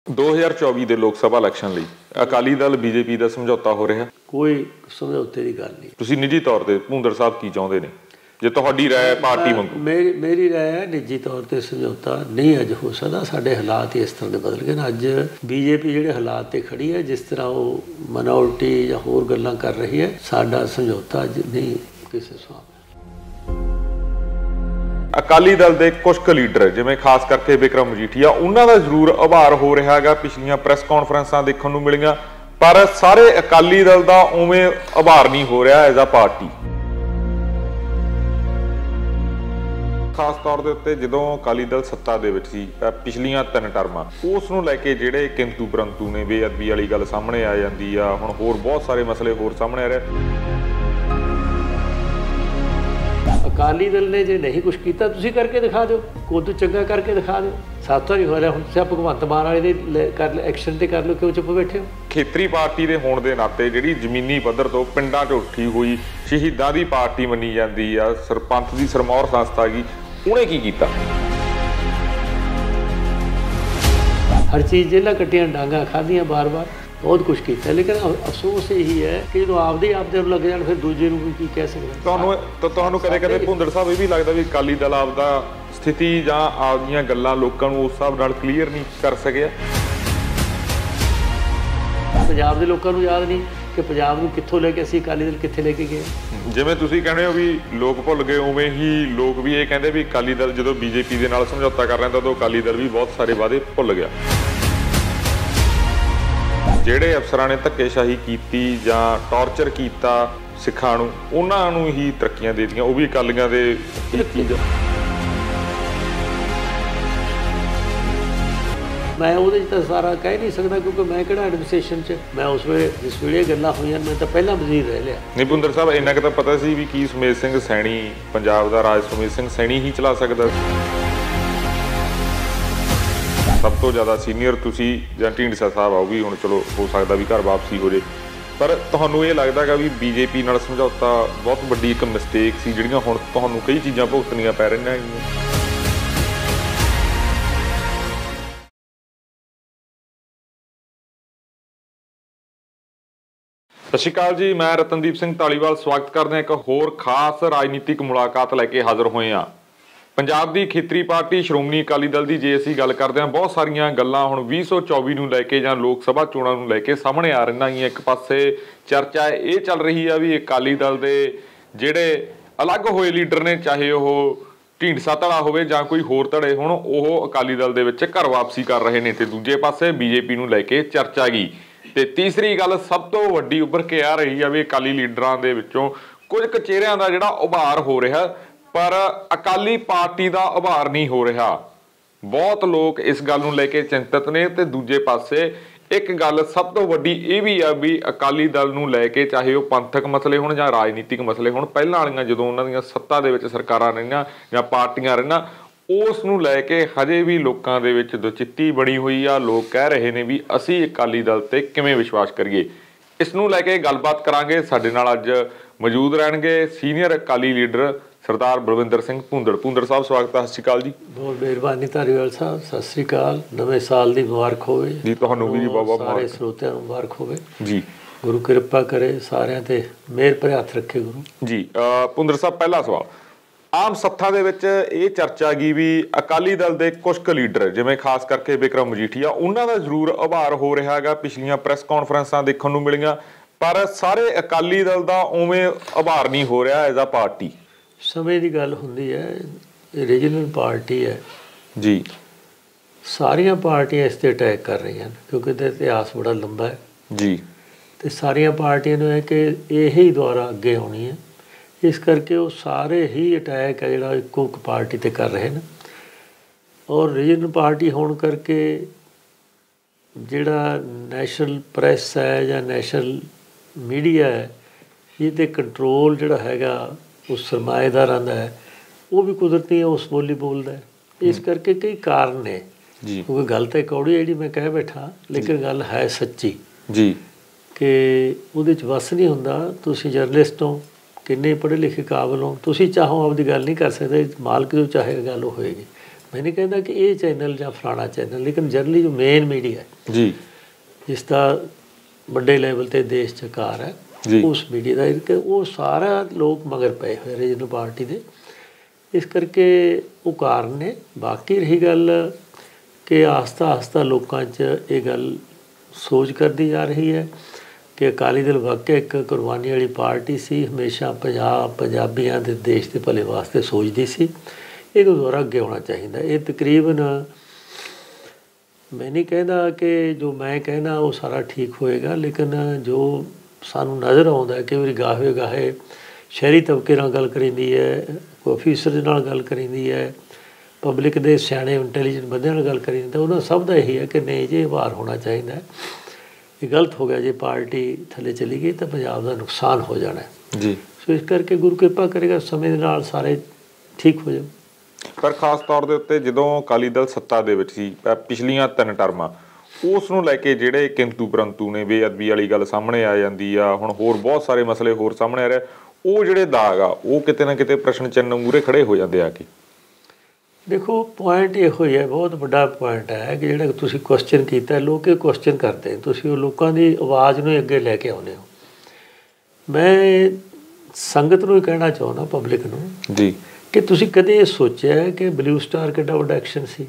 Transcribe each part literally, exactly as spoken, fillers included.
दो हज़ार चौबीस ਦੇ ਲੋਕ ਸਭਾ ਇਲੈਕਸ਼ਨ ਲਈ ਅਕਾਲੀ ਦਲ ਬੀਜੇਪੀ ਦਾ ਸਮਝੌਤਾ ਹੋ ਰਿਹਾ? ਕੋਈ ਸਮਝੌਤੇ ਦੀ ਗੱਲ ਨਹੀਂ। ਤੁਸੀਂ ਨਿੱਜੀ ਤੌਰ ਤੇ ਭੁੰਦਰ ਸਾਹਿਬ ਕੀ ਚਾਹੁੰਦੇ ਨੇ ਜੇ ਤੁਹਾਡੀ ਰਾਏ ਪਾਰਟੀ ਮੰਗੂ? ਮੇਰੀ ਮੇਰੀ ਰਾਏ ਹੈ ਨਿੱਜੀ ਤੌਰ ਤੇ ਸਮਝੌਤਾ ਨਹੀਂ ਅੱਜ ਹੋ ਸਕਦਾ। ਸਾਡੇ ਹਾਲਾਤ ਇਸ ਤਰ੍ਹਾਂ ਦੇ ਬਦਲ ਗਏ ਨੇ। ਅੱਜ ਬੀਜੇਪੀ ਜਿਹੜੇ ਹਾਲਾਤ ਤੇ ਖੜੀ ਹੈ, ਜਿਸ ਤਰ੍ਹਾਂ ਉਹ ਮਨਾਉਲਟੀ ਜਾਂ ਹੋਰ ਗੱਲਾਂ ਕਰ ਰਹੀ ਹੈ, ਸਾਡਾ ਸਮਝੌਤਾ ਅੱਜ ਨਹੀਂ ਕਿਸੇ ਸੁਆਬ। ਅਕਾਲੀ ਦਲ ਦੇ ਕੁਝ ਕੁ ਲੀਡਰ ਜਿਵੇਂ ਖਾਸ ਕਰਕੇ ਬਿਕਰਮ ਮਜੀਠੀਆ, ਉਹਨਾਂ ਦਾ ਜ਼ਰੂਰ ਉਭਾਰ ਹੋ ਰਿਹਾ ਹੈਗਾ। ਪਿਛਲੀਆਂ ਪ੍ਰੈਸ ਕਾਨਫਰੰਸਾਂ ਦੇਖਣ ਨੂੰ ਮਿਲੀਆਂ, ਪਰ ਸਾਰੇ ਅਕਾਲੀ ਦਲ ਦਾ ਉਵੇਂ ਉਭਾਰ ਨਹੀਂ ਹੋ ਰਿਹਾ ਐਜ਼ ਅ ਪਾਰਟੀ। ਖਾਸ ਤੌਰ ਦੇ ਉੱਤੇ ਜਦੋਂ ਅਕਾਲੀ ਦਲ ਸੱਤਾ ਦੇ ਵਿੱਚ ਸੀ ਪਿਛਲੀਆਂ ਤਿੰਨ ਟਰਮਾਂ, ਉਸ ਨੂੰ ਲੈ ਕੇ ਜਿਹੜੇ ਕਿੰਤੂ ਪਰੰਤੂ ਨੇ, ਬੇਅਦਬੀ ਵਾਲੀ ਗੱਲ ਸਾਹਮਣੇ ਆ ਜਾਂਦੀ ਆ। ਹੁਣ ਹੋਰ ਬਹੁਤ ਸਾਰੇ ਮਸਲੇ ਹੋਰ ਸਾਹਮਣੇ ਆ ਰਹੇ। ਅਕਾਲੀ ਦਲ ਨੇ ਜੇ ਨਹੀਂ ਕੁਛ ਕੀਤਾ, ਤੁਸੀਂ ਕਰਕੇ ਦਿਖਾ ਦਿਓ, ਕੋਈ ਚੰਗਾ ਕਰਕੇ ਦਿਖਾ ਦਿਓ। ਸਾਥੋਂ ਨਹੀਂ ਹੋ ਰਿਹਾ। ਹੁਣ ਤੁਸੀਂ ਭਗਵੰਤ ਮਾਨ ਵਾਲੇ ਦੇ ਕਰ ਐਕਸ਼ਨ ਤੇ ਕਰ ਲਓ, ਕਿਉਂ ਚੁੱਪ ਬੈਠੇ ਹੋ? ਖੇਤਰੀ ਪਾਰਟੀ ਦੇ ਹੋਣ ਦੇ ਨਾਤੇ ਜਿਹੜੀ ਜ਼ਮੀਨੀ ਪੱਧਰ ਤੋਂ ਪਿੰਡਾਂ 'ਚ ਉੱਠੀ ਹੋਈ ਸ਼ਹੀਦਾਂ ਦੀ ਪਾਰਟੀ ਮੰਨੀ ਜਾਂਦੀ ਆ, ਸਰਪੰਚ ਦੀ ਸਰਮੌਰ ਸੰਸਥਾ ਗਈ, ਉਹਨੇ ਕੀ ਕੀਤਾ? ਹਰ ਚੀਜ਼ ਜੇਲਾਂ ਕੱਟੀਆਂ, ਡਾਂਗਾ ਖਾਧੀਆਂ, ਬਾਰ-ਬਾਰ बहुत कुछ किया, लेकिन अफसोस यही है कि जो आपदे आपदे लग जाए फिर दूजे ਨੂੰ ਕੀ ਕਹਿ ਸਕਦੇ। ਤੁਹਾਨੂੰ ਤੁਹਾਨੂੰ ਕਦੇ ਕਦੇ ਭੁੰਦਰ ਸਾਹਿਬ ਇਹ ਵੀ ਲੱਗਦਾ ਵੀ ਅਕਾਲੀ ਦਲ ਆਪਦਾ ਸਥਿਤੀ ਜਾਂ ਆਪਦੀਆਂ ਗੱਲਾਂ ਲੋਕਾਂ ਨੂੰ ਉਸ ਹਿਸਾਬ ਨਾਲ ਕਲੀਅਰ ਨਹੀਂ ਕਰ ਸਕਿਆ? ਪੰਜਾਬ ਦੇ ਲੋਕਾਂ ਨੂੰ ਯਾਦ ਨਹੀਂ ਕਿ ਪੰਜਾਬ ਨੂੰ ਕਿੱਥੋਂ ਲੈ ਕੇ ਅਸੀਂ ਅਕਾਲੀ ਦਲ ਕਿੱਥੇ ਲੈ ਕੇ ਗਏ। ਜਿਵੇਂ ਤੁਸੀਂ ਕਹਿੰਦੇ ਹੋ ਵੀ ਲੋਕ ਭੁੱਲ ਗਏ, ਉਵੇਂ ਹੀ ਲੋਕ ਵੀ ਇਹ ਕਹਿੰਦੇ ਵੀ ਅਕਾਲੀ ਦਲ ਜਦੋਂ ਬੀਜੇਪੀ ਦੇ ਨਾਲ ਸਮਝੌਤਾ ਕਰ ਰਿਹਾ ਤਾਂ ਉਦੋਂ ਅਕਾਲੀ ਦਲ ਵੀ ਬਹੁਤ ਸਾਰੇ ਵਾਅਦੇ ਭੁੱਲ ਗਿਆ। ਜਿਹੜੇ ਅਫਸਰਾਂ ਨੇ ਧੱਕੇਸ਼ਾਹੀ ਕੀਤੀ ਜਾਂ ਟੌਰਚਰ ਕੀਤਾ ਸਿੱਖਾਂ ਨੂੰ, ਉਹਨਾਂ ਨੂੰ ਹੀ ਤਰੱਕੀਆਂ ਦੇ ਦਿੱਤੀਆਂ, ਉਹ ਵੀ ਅਕਾਲੀਆਂ ਦੇ ਚੀਜ਼। ਮੈਂ ਉਹਦੇ 'ਚ ਤਾਂ ਸਾਰਾ ਕਹਿ ਨਹੀਂ ਸਕਦਾ ਕਿਉਂਕਿ ਮੈਂ ਕਿਹੜਾ ਐਡਮਿਨਿਸਟ੍ਰੇਸ਼ਨ 'ਚ, ਮੈਂ ਉਸ ਵੇਲੇ ਜਿਸ ਵੇਲੇ ਗੱਲਾਂ ਹੋਈਆਂ ਮੈਂ ਤਾਂ ਪਹਿਲਾਂ ਵਜ਼ੀਰ ਰਹਿ ਲਿਆ। ਨਹੀਂ ਭੁੰਦਰ ਸਾਹਿਬ, ਇੰਨਾ ਕੁ ਤਾਂ ਪਤਾ ਸੀ ਵੀ ਕੀ ਸੁਮੇਧ ਸਿੰਘ ਸੈਣੀ ਪੰਜਾਬ ਦਾ ਰਾਜ ਸੁਮੇਧ ਸਿੰਘ ਸੈਣੀ ਹੀ ਚਲਾ ਸਕਦਾ ਸੀ। ਸਭ ਤੋਂ ਜ਼ਿਆਦਾ ਸੀਨੀਅਰ ਤੁਸੀਂ ਜਾਂ ਢੀਂਡਸਾ ਸਾਹਿਬ ਆ, ਉਹ ਵੀ ਹੁਣ ਚਲੋ ਹੋ ਸਕਦਾ ਵੀ ਘਰ ਵਾਪਸੀ ਹੋ ਜੇ, ਪਰ ਤੁਹਾਨੂੰ ਇਹ ਲੱਗਦਾ ਹੈਗਾ ਵੀ ਬੀਜੇਪੀ ਨਾਲ ਸਮਝੌਤਾ ਬਹੁਤ ਵੱਡੀ ਇੱਕ ਮਿਸਟੇਕ ਸੀ ਜਿਹੜੀਆਂ ਹੁਣ ਤੁਹਾਨੂੰ ਕਈ ਚੀਜ਼ਾਂ ਭੁਗਤਣੀਆਂ ਪੈ ਰਹੀਆਂ ਹੈਗੀਆਂ? ਸਤਿ ਸ਼੍ਰੀ ਅਕਾਲ ਜੀ, ਮੈਂ ਰਤਨਦੀਪ ਸਿੰਘ ਧਾਲੀਵਾਲ ਸਵਾਗਤ ਕਰਦੇ ਹਾਂ ਇੱਕ ਹੋਰ ਖਾਸ ਰਾਜਨੀਤਿਕ ਮੁਲਾਕਾਤ ਲੈ ਕੇ ਹਾਜ਼ਰ ਹੋਏ ਹਾਂ। ਪੰਜਾਬ ਦੀ ਖੇਤਰੀ ਪਾਰਟੀ ਸ਼੍ਰੋਮਣੀ ਅਕਾਲੀ ਦਲ ਦੀ ਜੇ ਅਸੀਂ ਗੱਲ ਕਰਦੇ ਹਾਂ, ਬਹੁਤ ਸਾਰੀਆਂ ਗੱਲਾਂ ਹੁਣ ਵੀਹ ਸੌ ਚੌਵੀ ਨੂੰ ਲੈ ਕੇ ਜਾਂ ਲੋਕ ਸਭਾ ਚੋਣਾਂ ਨੂੰ ਲੈ ਕੇ ਸਾਹਮਣੇ ਆ ਰਹੀਆਂ ਹੈਗੀਆਂ। ਇੱਕ ਪਾਸੇ ਚਰਚਾ ਇਹ ਚੱਲ ਰਹੀ ਆ ਵੀ ਅਕਾਲੀ ਦਲ ਦੇ ਜਿਹੜੇ ਅਲੱਗ ਹੋਏ ਲੀਡਰ ਨੇ, ਚਾਹੇ ਉਹ ਢੀਂਡਸਾ ਧੜਾ ਹੋਵੇ ਜਾਂ ਕੋਈ ਹੋਰ ਧੜੇ ਹੋਣ, ਉਹ ਅਕਾਲੀ ਦਲ ਦੇ ਵਿੱਚ ਘਰ ਵਾਪਸੀ ਕਰ ਰਹੇ ਨੇ, ਤੇ ਦੂਜੇ ਪਾਸੇ ਬੀਜੇਪੀ ਨੂੰ ਲੈ ਕੇ ਚਰਚਾ ਗਈ। ਤੇ ਤੀਸਰੀ ਗੱਲ ਸਭ ਤੋਂ ਵੱਡੀ ਉੱਭਰ ਕੇ ਆ ਰਹੀ ਆ ਵੀ ਅਕਾਲੀ ਲੀਡਰਾਂ ਦੇ ਵਿੱਚੋਂ ਕੁਝ ਕੁ ਚਿਹਰਿਆਂ ਦਾ ਜਿਹੜਾ ਉਭਾਰ ਹੋ ਰਿਹਾ, ਪਰ ਅਕਾਲੀ ਪਾਰਟੀ ਦਾ ਉਭਾਰ ਨਹੀਂ ਹੋ ਰਿਹਾ। ਬਹੁਤ ਲੋਕ ਇਸ ਗੱਲ ਨੂੰ ਲੈ ਕੇ ਚਿੰਤਤ ਨੇ। ਤੇ ਦੂਜੇ ਪਾਸੇ ਇੱਕ ਗੱਲ ਸਭ ਤੋਂ ਵੱਡੀ ਇਹ ਵੀ ਆ ਵੀ ਅਕਾਲੀ ਦਲ ਨੂੰ ਲੈ ਕੇ, ਚਾਹੇ ਉਹ ਪੰਥਕ ਮਸਲੇ ਹੋਣ ਜਾਂ ਰਾਜਨੀਤਿਕ ਮਸਲੇ ਹੋਣ, ਪਹਿਲਾਂ ਵਾਲੀਆਂ ਜਦੋਂ ਉਹਨਾਂ ਦੀਆਂ ਸੱਤਾ ਦੇ ਵਿੱਚ ਸਰਕਾਰਾਂ ਰਹੀਆਂ ਜਾਂ ਪਾਰਟੀਆਂ ਰਹੀਆਂ, ਉਸ ਨੂੰ ਲੈ ਕੇ ਹਜੇ ਵੀ ਲੋਕਾਂ ਦੇ ਵਿੱਚ ਦੁਚਿੱਤੀ ਬਣੀ ਹੋਈ ਆ। ਲੋਕ ਕਹਿ ਰਹੇ ਨੇ ਵੀ ਅਸੀਂ ਅਕਾਲੀ ਦਲ ਤੇ ਕਿਵੇਂ ਵਿਸ਼ਵਾਸ ਕਰੀਏ। ਇਸ ਨੂੰ ਲੈ ਕੇ ਗੱਲਬਾਤ ਕਰਾਂਗੇ। ਸਾਡੇ ਨਾਲ ਅੱਜ ਮੌਜੂਦ ਰਹਿਣਗੇ ਸੀਨੀਅਰ ਅਕਾਲੀ ਲੀਡਰ ਸਰਦਾਰ ਬਲਵਿੰਦਰ ਸਿੰਘ ਭੁੰਦੜ। ਭੁੰਦੜ ਸਾਹਿਬ ਸਵਾਗਤ ਹੈ। ਸਤਿ ਸ਼੍ਰੀ ਅਕਾਲ ਜੀ। ਬਹੁਤ ਮਿਹਰਬਾਨੀ ਧਾਲੀਵਾਲ ਸਾਹਿਬ, ਸਤਿ ਸ਼੍ਰੀ ਅਕਾਲ। ਨਵੇਂ ਸਾਲ ਦੀ ਮੁਬਾਰਕ ਹੋਵੇ ਜੀ। ਤੁਹਾਨੂੰ ਵੀ ਜੀ ਬਹੁਤ ਬਹੁਤ ਸਾਰੇ ਸਰੋਤਿਆਂ ਨੂੰ ਮੁਬਾਰਕ ਹੋਵੇ ਜੀ। ਗੁਰੂ ਕਿਰਪਾ ਕਰੇ, ਸਾਰਿਆਂ ਤੇ ਮਿਹਰ ਭਰੇ ਹੱਥ ਰੱਖੇ ਗੁਰੂ ਜੀ। ਭੁੰਦੜ ਸਾਹਿਬ, ਪਹਿਲਾ ਸਵਾਲ, ਆਮ ਸੱਥਾਂ ਦੇ ਵਿੱਚ ਇਹ ਚਰਚਾ ਗਈ ਵੀ ਅਕਾਲੀ ਦਲ ਦੇ ਕੁਝ ਕੁ ਲੀਡਰ ਜਿਵੇਂ ਖਾਸ ਕਰਕੇ ਬਿਕਰਮ ਮਜੀਠੀਆ, ਉਹਨਾਂ ਦਾ ਜ਼ਰੂਰ ਉਭਾਰ ਹੋ ਰਿਹਾ ਹੈਗਾ। ਪਿਛਲੀਆਂ ਪ੍ਰੈਸ ਕਾਨਫਰੰਸਾਂ ਦੇਖਣ ਨੂੰ ਮਿਲੀਆਂ, ਪਰ ਸਾਰੇ ਅਕਾਲੀ ਦਲ ਦਾ ਉਵੇਂ ਉਭਾਰ ਨਹੀਂ ਹੋ ਰਿਹਾ ਐਜ਼ ਅ ਪਾਰਟੀ। ਸਮੇਂ ਦੀ ਗੱਲ ਹੁੰਦੀ ਹੈ, ਰੀਜਨਲ ਪਾਰਟੀ ਹੈ ਜੀ। ਸਾਰੀਆਂ ਪਾਰਟੀਆਂ ਇਸ ਤੇ ਅਟੈਕ ਕਰ ਰਹੀਆਂ ਹਨ ਕਿਉਂਕਿ ਇਹਦਾ ਇਤਿਹਾਸ ਬੜਾ ਲੰਬਾ ਹੈ ਜੀ, ਤੇ ਸਾਰੀਆਂ ਪਾਰਟੀਆਂ ਨੂੰ ਹੈ ਕਿ ਇਹੀ ਦੁਆਰਾ ਅੱਗੇ ਆਉਣੀ ਹੈ। ਇਸ ਕਰਕੇ ਉਹ ਸਾਰੇ ਹੀ ਅਟੈਕ ਹੈ ਜਿਹੜਾ ਇੱਕੋ ਇੱਕ ਪਾਰਟੀ ਤੇ ਕਰ ਰਹੇ ਨੇ, ਔਰ ਰੀਜਨਲ ਪਾਰਟੀ ਹੋਣ ਕਰਕੇ ਜਿਹੜਾ ਨੈਸ਼ਨਲ ਪ੍ਰੈਸ ਹੈ ਜਾਂ ਨੈਸ਼ਨਲ ਮੀਡੀਆ ਹੈ, ਇਹ 'ਤੇ ਕੰਟਰੋਲ ਜਿਹੜਾ ਹੈਗਾ ਉਸ ਸਰਮਾਏਦਾਰਾਂ ਦਾ ਹੈ, ਉਹ ਵੀ ਕੁਦਰਤੀ ਉਸ ਬੋਲੀ ਬੋਲਦਾ ਹੈ। ਇਸ ਕਰਕੇ ਕਈ ਕਾਰਨ ਨੇ ਜੀ। ਕਿਉਂਕਿ ਗੱਲ ਤਾਂ ਕੌੜੀ ਜਿਹੜੀ ਮੈਂ ਕਹਿ ਬੈਠਾ, ਲੇਕਿਨ ਗੱਲ ਹੈ ਸੱਚੀ ਜੀ ਕਿ ਉਹਦੇ 'ਚ ਵਸ ਨਹੀਂ ਹੁੰਦਾ। ਤੁਸੀਂ ਜਰਨਲਿਸਟ ਹੋ, ਕਿੰਨੇ ਪੜ੍ਹੇ ਲਿਖੇ ਕਾਬਲ ਹੋ, ਤੁਸੀਂ ਚਾਹੋ ਆਪਦੀ ਗੱਲ ਨਹੀਂ ਕਰ ਸਕਦੇ, ਮਾਲਕ ਜੋ ਚਾਹੇ ਗੱਲ ਉਹ ਹੋਏਗੀ। मैं नहीं कहता कि ये चैनल या फलाना चैनल, लेकिन जनरली जो मेन मीडिया है जी जिसका बड़े लैवल ते देश च कार है जी उस मीडिया का वो सारा लोग मगर पे हुए रीजनल पार्टी दे, इस करके वो कारण ने। बाकी रही गल कि आस्ता आस्ता लोगों च ये गल सोच करती जा रही है कि अकाली दल वाकई एक कुर्बानी वाली पार्टी सी, हमेशा पंजाब पंजाबियों के देश के भले वास्ते सोचती सी। ये दोबारा अगे होना चाहिए। ये तकरीबन मैं नहीं कहता कि जो मैं कहना वो सारा ठीक होएगा, लेकिन जो सानू नज़र आता है कि बारी गाहे गाहे शहरी तबके नाल गल करींदी है, कोई ऑफिसर दे नाल गल करींदी है, पब्लिक दे सियाणे इंटैलीजेंट बंदे नाल गल करींदी, तो उन्होंने सब का यही है कि नहीं जी वार होना चाहिए। ये गलत हो गया, जे पार्टी थले चली गई तो पंजाब का नुकसान हो जाना है जी। सो इस करके गुरु कृपा करेगा समय दे नाल सारे ठीक हो जाए। पर खास तौर ਦੇ ਉੱਤੇ ਜਦੋਂ ਅਕਾਲੀ ਦਲ ਸੱਤਾ ਦੇ ਵਿੱਚ ਸੀ ਪਿਛਲੀਆਂ ਤਿੰਨ ਟਰਮਾਂ, ਉਸ ਨੂੰ ਲੈ ਕੇ ਜਿਹੜੇ ਕਿੰਤੂ ਪਰੰਤੂ ਨੇ, ਬੇਅਦਬੀ ਵਾਲੀ ਗੱਲ ਸਾਹਮਣੇ ਆ ਜਾਂਦੀ ਆ, ਹੁਣ ਹੋਰ ਬਹੁਤ ਸਾਰੇ ਮਸਲੇ ਹੋਰ ਸਾਹਮਣੇ ਆ ਰਹੇ, ਉਹ ਜਿਹੜੇ ਦਾਗ ਆ ਉਹ ਕਿਤੇ ਨਾ ਕਿਤੇ ਪ੍ਰਸ਼ਨ ਚਿੰਨ੍ਹ ਮੂਹਰੇ ਖੜੇ ਹੋ ਜਾਂਦੇ ਆ। ਕਿ ਦੇਖੋ ਪੁਆਇੰਟ ਇਹੋ ਹੀ ਹੈ, ਬਹੁਤ ਵੱਡਾ ਪੁਆਇੰਟ ਹੈ ਕਿ ਜਿਹੜਾ ਤੁਸੀਂ ਕੁਐਸਚਨ ਕੀਤਾ, ਲੋਕ ਇਹ ਕੁਐਸਚਨ ਕਰਦੇ, ਤੁਸੀਂ ਉਹ ਲੋਕਾਂ ਦੀ ਆਵਾਜ਼ ਨੂੰ ਅੱਗੇ ਲੈ ਕੇ ਆਉਂਦੇ ਹੋ। ਮੈਂ ਸੰਗਤ ਨੂੰ ਹੀ ਕਹਿਣਾ ਚਾਹੁੰਦਾ, ਪਬਲਿਕ ਨੂੰ ਜੀ, ਕਿ ਤੁਸੀਂ ਕਦੇ ਇਹ ਸੋਚਿਆ ਕਿ ਬਲੂ ਸਟਾਰ ਕਿੱਡਾ ਵੱਡਾ ਐਕਸ਼ਨ ਸੀ?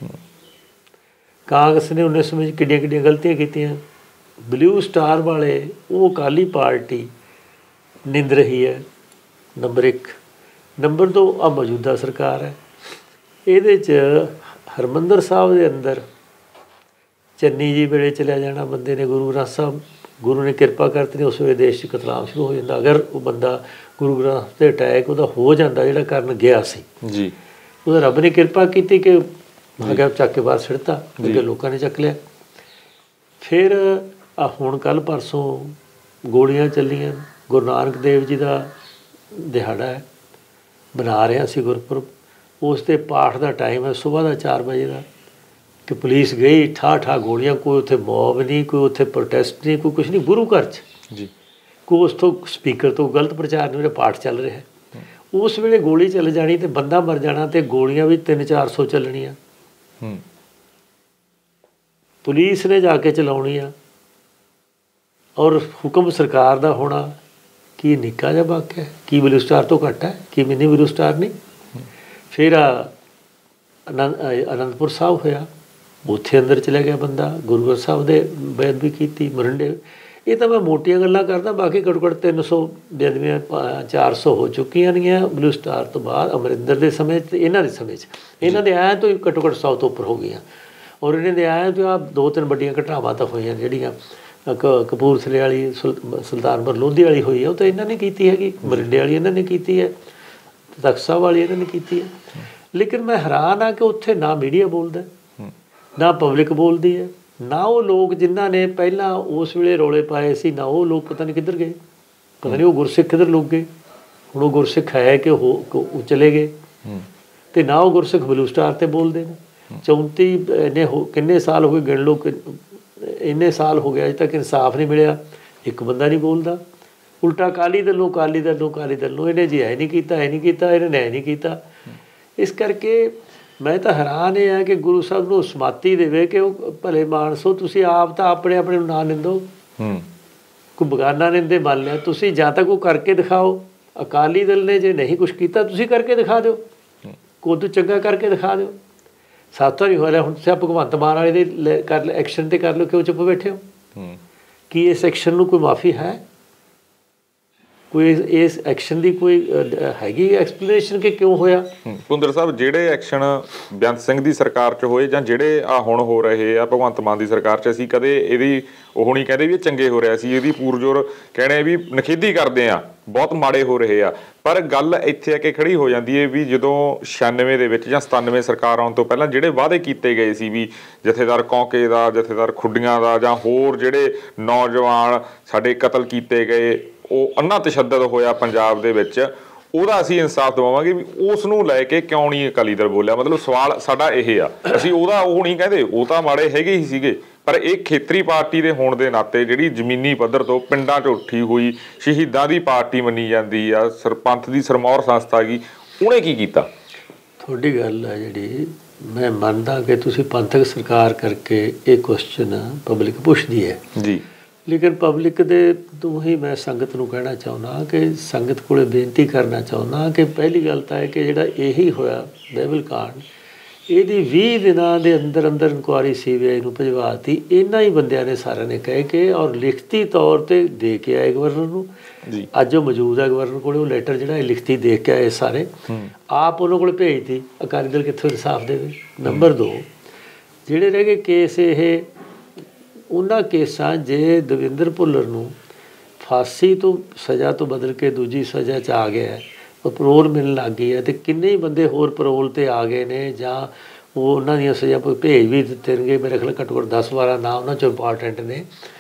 ਕਾਂਗਰਸ ਨੇ ਉन्नीस ਸੌ ਵਿੱਚ ਕਿੱਡੀਆਂ ਕਿੱਡੀਆਂ ਗਲਤੀਆਂ ਕੀਤੀਆਂ। ਬਲੂ ਸਟਾਰ ਵਾਲੇ ਉਹ ਅਕਾਲੀ ਪਾਰਟੀ ਨਿੰਦ ਰਹੀ ਹੈ, ਨੰਬਰ ਇੱਕ। ਨੰਬਰ ਦੋ ਆ ਮੌਜੂਦਾ ਸਰਕਾਰ ਹੈ, ਇਹਦੇ 'ਚ ਹਰਮੰਦਰ ਸਾਹਿਬ ਦੇ ਅੰਦਰ ਚੰਨੀ ਜੀ ਵੇਲੇ ਚਲਿਆ ਜਾਣਾ ਬੰਦੇ ਨੇ, ਗੁਰੂ ਗ੍ਰੰਥ ਸਾਹਿਬ ਗੁਰੂ ਨੇ ਕਿਰਪਾ ਕਰਤੀ, ਉਸ ਵੇਲੇ ਦੇਸ਼ 'ਚ ਕਤਲਾਮ ਸ਼ੁਰੂ ਹੋ ਜਾਂਦਾ। ਅਗਰ ਉਹ ਬੰਦਾ ਗੁਰੂ ਗ੍ਰੰਥ 'ਤੇ ਅਟੈਕ ਉਹਦਾ ਹੋ ਜਾਂਦਾ ਜਿਹੜਾ ਕਰਨ ਗਿਆ ਸੀ ਜੀ, ਉਹਦਾ ਰੱਬ ਨੇ ਕਿਰਪਾ ਕੀਤੀ ਕਿ ਅਗਰ ਚੱਕ ਕੇ ਬਾਹਰ ਸਿੱਟਤਾ, ਅੱਗੇ ਲੋਕਾਂ ਨੇ ਚੱਕ ਲਿਆ। ਫਿਰ ਆ ਹੁਣ ਕੱਲ੍ਹ ਪਰਸੋਂ ਗੋਲੀਆਂ ਚੱਲੀਆਂ, ਗੁਰੂ ਨਾਨਕ ਦੇਵ ਜੀ ਦਾ ਦਿਹਾੜਾ ਹੈ, ਬਣਾ ਰਿਹਾ ਸੀ ਗੁਰਪੁਰਬ, ਉਸ 'ਤੇ ਪਾਠ ਦਾ ਟਾਈਮ ਹੈ ਸੁਬਾਹ ਦਾ ਚਾਰ ਵਜੇ ਦਾ, ਕਿ ਪੁਲਿਸ ਗਈ ਠਾ ਠਾ ਗੋਲੀਆਂ, ਕੋਈ ਉੱਥੇ ਮੌਬ ਨਹੀਂ, ਕੋਈ ਉੱਥੇ ਪ੍ਰੋਟੈਸਟ ਨਹੀਂ, ਕੋਈ ਕੁਛ ਨਹੀਂ, ਗੁਰੂ ਘਰ 'ਚ ਜੀ, ਕੋਈ ਉਸ ਤੋਂ ਸਪੀਕਰ ਤੋਂ ਗਲਤ ਪ੍ਰਚਾਰ ਨਹੀਂ, ਮੇਰਾ ਪਾਠ ਚੱਲ ਰਿਹਾ। ਉਸ ਵੇਲੇ ਗੋਲੀ ਚੱਲ ਜਾਣੀ ਤੇ ਬੰਦਾ ਮਰ ਜਾਣਾ, ਤੇ ਗੋਲੀਆਂ ਵੀ ਤਿੰਨ ਚਾਰ ਸੌ ਚੱਲਣੀਆਂ, ਪੁਲਿਸ ਨੇ ਜਾ ਕੇ ਚਲਾਉਣੀਆਂ, ਔਰ ਹੁਕਮ ਸਰਕਾਰ ਦਾ ਹੋਣਾ। ਕੀ ਨਿੱਕਾ ਜਿਹਾ ਵਾਕਿਆ ਹੈ? ਕੀ ਬਲੂ ਸਟਾਰ ਤੋਂ ਘੱਟ ਹੈ? ਕੀ ਮਿੰਨੀ ਬਲੂ ਸਟਾਰ ਨਹੀਂ? ਫਿਰ ਆਨੰਦ ਅਨੰਦਪੁਰ ਸਾਹਿਬ ਹੋਇਆ, ਉੱਥੇ ਅੰਦਰ ਚਲਿਆ ਗਿਆ ਬੰਦਾ, ਗੁਰੂ ਗ੍ਰੰਥ ਸਾਹਿਬ ਦੇ ਬੇਅਦਬੀ ਕੀਤੀ, ਮਰਿੰਡੇ। ਇਹ ਤਾਂ ਮੈਂ ਮੋਟੀਆਂ ਗੱਲਾਂ ਕਰਦਾ, ਬਾਕੀ ਘੱਟੋ ਘੱਟ ਤਿੰਨ ਸੌ ਬੇਅਦਬੀਆਂ ਚਾਰ ਸੌ ਹੋ ਚੁੱਕੀਆਂ ਨੇਗੀਆਂ ਬਲੂ ਸਟਾਰ ਤੋਂ ਬਾਅਦ, ਅਮਰਿੰਦਰ ਦੇ ਸਮੇਂ 'ਚ, ਇਹਨਾਂ ਦੇ ਸਮੇਂ 'ਚ, ਇਹਨਾਂ ਦੇ ਆਇਆਂ ਤੋਂ ਹੀ ਘੱਟੋ ਘੱਟ ਸੌ ਤੋਂ ਉੱਪਰ ਹੋ ਗਈਆਂ। ਔਰ ਇਹਨਾਂ ਦੇ ਆਇਆਂ ਤੋਂ ਆ ਦੋ ਤਿੰਨ ਵੱਡੀਆਂ ਘਟਨਾਵਾਂ ਤਾਂ ਹੋਈਆਂ, ਜਿਹੜੀਆਂ ਕ ਕਪੂਰਥਲੇ ਵਾਲੀ ਸੁਲ ਸੁਲਤਾਨਪੁਰ ਲੋਧੀ ਵਾਲੀ ਹੋਈ ਹੈ, ਉਹ ਤਾਂ ਇਹਨਾਂ ਨੇ ਕੀਤੀ ਹੈਗੀ, ਮਰਿੰਡੇ ਵਾਲੀ ਇਹਨਾਂ ਨੇ ਕੀਤੀ ਹੈ, ਤਖ਼ਤ ਸਾਹਿਬ ਵਾਲੀ ਇਹਨਾਂ ਨੇ ਕੀਤੀ ਹੈ। ਲੇਕਿਨ ਮੈਂ ਹੈਰਾਨ ਹਾਂ ਕਿ ਉੱਥੇ ਨਾ ਮੀਡੀਆ ਬੋਲਦਾ, ਨਾ ਪਬਲਿਕ ਬੋਲਦੀ ਹੈ, ਨਾ ਉਹ ਲੋਕ ਜਿਨ੍ਹਾਂ ਨੇ ਪਹਿਲਾਂ ਉਸ ਵੇਲੇ ਰੌਲੇ ਪਾਏ ਸੀ, ਨਾ ਉਹ ਲੋਕ ਪਤਾ ਨਹੀਂ ਕਿੱਧਰ ਗਏ, ਪਤਾ ਨਹੀਂ ਉਹ ਗੁਰਸਿੱਖ ਕਿੱਧਰ ਲੁੱਕ ਗਏ। ਹੁਣ ਉਹ ਗੁਰਸਿੱਖ ਹੈ ਕਿ ਉਹ ਚਲੇ ਗਏ, ਅਤੇ ਨਾ ਉਹ ਗੁਰਸਿੱਖ ਬਲੂ ਸਟਾਰ 'ਤੇ ਬੋਲਦੇ ਨੇ। ਚੌਂਤੀ ਇੰਨੇ ਹੋ ਕਿੰਨੇ ਸਾਲ ਹੋ ਗਏ, ਗਿਣ ਲਓ, ਇੰਨੇ ਸਾਲ ਹੋ ਗਏ, ਅਜੇ ਤੱਕ ਇਨਸਾਫ ਨਹੀਂ ਮਿਲਿਆ, ਇੱਕ ਬੰਦਾ ਨਹੀਂ ਬੋਲਦਾ। ਉਲਟਾ ਅਕਾਲੀ ਦਲ ਨੂੰ ਅਕਾਲੀ ਦਲ ਨੂੰ ਅਕਾਲੀ ਦਲ ਨੂੰ ਇਹਨੇ ਜੀ ਐ ਨਹੀਂ ਕੀਤਾ, ਐ ਨਹੀਂ ਕੀਤਾ, ਇਹਨੇ ਐ ਨਹੀਂ ਕੀਤਾ। ਇਸ ਕਰਕੇ ਮੈਂ ਤਾਂ ਹੈਰਾਨ ਇਹ ਹੈ ਕਿ ਗੁਰੂ ਸਾਹਿਬ ਨੂੰ ਸਮਾਤੀ ਦੇਵੇ ਕਿ ਉਹ ਭਲੇ ਮਾਨਸੋ, ਤੁਸੀਂ ਆਪ ਤਾਂ ਆਪਣੇ ਆਪਣੇ ਨੂੰ ਨਾ ਨਿੰਦੋ, ਕੋਈ ਬਗਾਨਾ ਨਿੰਦੇ ਮੰਨ ਲਿਆ ਤੁਸੀਂ, ਜਾਂ ਤਾਂ ਕੋਈ ਕਰਕੇ ਦਿਖਾਓ। ਅਕਾਲੀ ਦਲ ਨੇ ਜੇ ਨਹੀਂ ਕੁਛ ਕੀਤਾ, ਤੁਸੀਂ ਕਰਕੇ ਦਿਖਾ ਦਿਓ, ਕੋਈ ਤੋਂ ਚੰਗਾ ਕਰਕੇ ਦਿਖਾ ਦਿਓ। ਸੱਤ ਵਾਰੀ ਹੋਇਆ, ਹੁਣ ਤੁਸੀਂ ਭਗਵੰਤ ਮਾਨ ਵਾਲੇ ਦੇ ਕਰ ਐਕਸ਼ਨ 'ਤੇ ਕਰ ਲਓ, ਕਿਉਂ ਚੁੱਪ ਬੈਠੇ ਹੋ? ਕੀ ਇਸ ਐਕਸ਼ਨ ਨੂੰ ਕੋਈ ਮਾਫੀ ਹੈ? ਕੋਈ ਇਸ ਐਕਸ਼ਨ ਦੀ ਕੋਈ ਹੈਗੀ ਐਕਸਪਲੇਨੇਸ਼ਨ ਕਿ ਕਿਉਂ ਹੋਇਆ? ਭੁੰਦਰ ਸਾਹਿਬ, ਜਿਹੜੇ ਐਕਸ਼ਨ ਬੇਅੰਤ ਸਿੰਘ ਦੀ ਸਰਕਾਰ 'ਚ ਹੋਏ ਜਾਂ ਜਿਹੜੇ ਆ ਹੁਣ ਹੋ ਰਹੇ ਆ ਭਗਵੰਤ ਮਾਨ ਦੀ ਸਰਕਾਰ 'ਚ, ਅਸੀਂ ਕਦੇ ਇਹਦੀ ਉਹ ਨਹੀਂ ਕਹਿੰਦੇ ਵੀ ਇਹ ਚੰਗੇ ਹੋ ਰਿਹਾ ਸੀ, ਇਹਦੀ ਪੂਰਜੋਰ ਕਹਿਣੇ ਵੀ ਨਿਖੇਧੀ ਕਰਦੇ ਆ, ਬਹੁਤ ਮਾੜੇ ਹੋ ਰਹੇ ਆ। ਪਰ ਗੱਲ ਇੱਥੇ ਆ ਕੇ ਖੜੀ ਹੋ ਜਾਂਦੀ ਹੈ ਵੀ ਜਦੋਂ ਛਿਆਨਵੇਂ ਦੇ ਵਿੱਚ ਜਾਂ ਸਤਾਨਵੇਂ ਸਰਕਾਰ ਆਉਣ ਤੋਂ ਪਹਿਲਾਂ ਜਿਹੜੇ ਵਾਅਦੇ ਕੀਤੇ ਗਏ ਸੀ ਵੀ ਜਥੇਦਾਰ ਕੌਂਕੇ ਦਾ, ਜਥੇਦਾਰ ਖੁੱਡੀਆਂ ਦਾ, ਜਾਂ ਹੋਰ ਜਿਹੜੇ ਨੌਜਵਾਨ ਸਾਡੇ ਕਤਲ ਕੀਤੇ ਗਏ, ਉਹ ਅੰਨਾ ਤਸ਼ੱਦਦ ਹੋਇਆ ਪੰਜਾਬ ਦੇ ਵਿੱਚ, ਉਹਦਾ ਅਸੀਂ ਇਨਸਾਫ ਦਿਵਾਵਾਂਗੇ, ਵੀ ਉਸ ਨੂੰ ਲੈ ਕੇ ਕਿਉਂ ਨਹੀਂ ਅਕਾਲੀ ਦਲ ਬੋਲਿਆ? ਮਤਲਬ ਸਵਾਲ ਸਾਡਾ ਇਹ ਆ, ਅਸੀਂ ਉਹਦਾ ਉਹ ਨਹੀਂ ਕਹਿੰਦੇ, ਉਹ ਤਾਂ ਮਾੜੇ ਹੈਗੇ ਹੀ ਸੀਗੇ, ਪਰ ਇਹ ਖੇਤਰੀ ਪਾਰਟੀ ਦੇ ਹੋਣ ਦੇ ਨਾਤੇ ਜਿਹੜੀ ਜ਼ਮੀਨੀ ਪੱਧਰ ਤੋਂ ਪਿੰਡਾਂ 'ਚ ਉੱਠੀ ਹੋਈ ਸ਼ਹੀਦਾਂ ਦੀ ਪਾਰਟੀ ਮੰਨੀ ਜਾਂਦੀ ਆ, ਸਰਪੰਥ ਦੀ ਸਰਮੌਰ ਸੰਸਥਾ ਗਈ, ਉਹਨੇ ਕੀ ਕੀਤਾ? ਤੁਹਾਡੀ ਗੱਲ ਹੈ ਜਿਹੜੀ ਮੈਂ ਮੰਨਦਾ ਕਿ ਤੁਸੀਂ ਪੰਥਕ ਸਰਕਾਰ ਕਰਕੇ ਇਹ ਕੁਐਸਚਨ ਪਬਲਿਕ ਪੁੱਛਦੀ ਹੈ ਜੀ, ਲੇਕਿਨ ਪਬਲਿਕ ਦੇ ਤੋਂ ਹੀ ਮੈਂ ਸੰਗਤ ਨੂੰ ਕਹਿਣਾ ਚਾਹੁੰਦਾ ਕਿ ਸੰਗਤ ਕੋਲੇ ਬੇਨਤੀ ਕਰਨਾ ਚਾਹੁੰਦਾ ਕਿ ਪਹਿਲੀ ਗੱਲ ਤਾਂ ਹੈ ਕਿ ਜਿਹੜਾ ਇਹੀ ਹੋਇਆ ਬਾਈਬਲ ਕਾਂਡ, ਇਹਦੀ ਵੀਹ ਦਿਨਾਂ ਦੇ ਅੰਦਰ ਅੰਦਰ ਇਨਕੁਆਰੀ ਸੀ ਬੀ ਆਈ ਨੂੰ ਭਜਵਾਤੀ। ਇਹਨਾਂ ਹੀ ਬੰਦਿਆਂ ਨੇ ਸਾਰਿਆਂ ਨੇ ਕਹਿ ਕੇ ਔਰ ਲਿਖਤੀ ਤੌਰ 'ਤੇ ਦੇ ਕੇ ਆਏ ਗਵਰਨਰ ਨੂੰ। ਜੀ, ਅੱਜ ਉਹ ਮੌਜੂਦ ਹੈ ਗਵਰਨਰ ਕੋਲ, ਉਹ ਲੈਟਰ ਜਿਹੜਾ ਇਹ ਲਿਖਤੀ ਦੇਖ ਕੇ ਆਏ ਸਾਰੇ, ਆਪ ਉਹਨਾਂ ਕੋਲ ਭੇਜਤੀ। ਅਕਾਲੀ ਦਲ ਕਿੱਥੋਂ ਇਨਸਾਫ ਦੇਵੇ? ਨੰਬਰ ਦੋ, ਜਿਹੜੇ ਰਹਿ ਗਏ ਕੇਸ, ਇਹ ਉਹਨਾਂ ਕੇਸਾਂ ਜੇ ਦਵਿੰਦਰ ਭੁੱਲਰ ਨੂੰ ਫਾਂਸੀ ਤੋਂ ਸਜ਼ਾ ਤੋਂ ਬਦਲ ਕੇ ਦੂਜੀ ਸਜ਼ਾ 'ਚ ਆ ਗਿਆ, ਉਹ ਪਰੋਲ ਮਿਲਣ ਲੱਗ ਗਈ ਹੈ, ਅਤੇ ਕਿੰਨੇ ਹੀ ਬੰਦੇ ਹੋਰ ਪਰੋਲ 'ਤੇ ਆ ਗਏ ਨੇ ਜਾਂ ਉਹ ਉਹਨਾਂ ਦੀਆਂ ਸਜ਼ਾ ਭੇਜ ਵੀ ਦਿੱਤੇ ਨੇ। ਮੇਰੇ ਖਿਆਲ ਘੱਟੋ ਘੱਟ ਦਸ ਬਾਰਾਂ ਨਾਂ ਉਹਨਾਂ 'ਚੋਂ ਇੰਪਾਰਟੈਂਟ ਨੇ।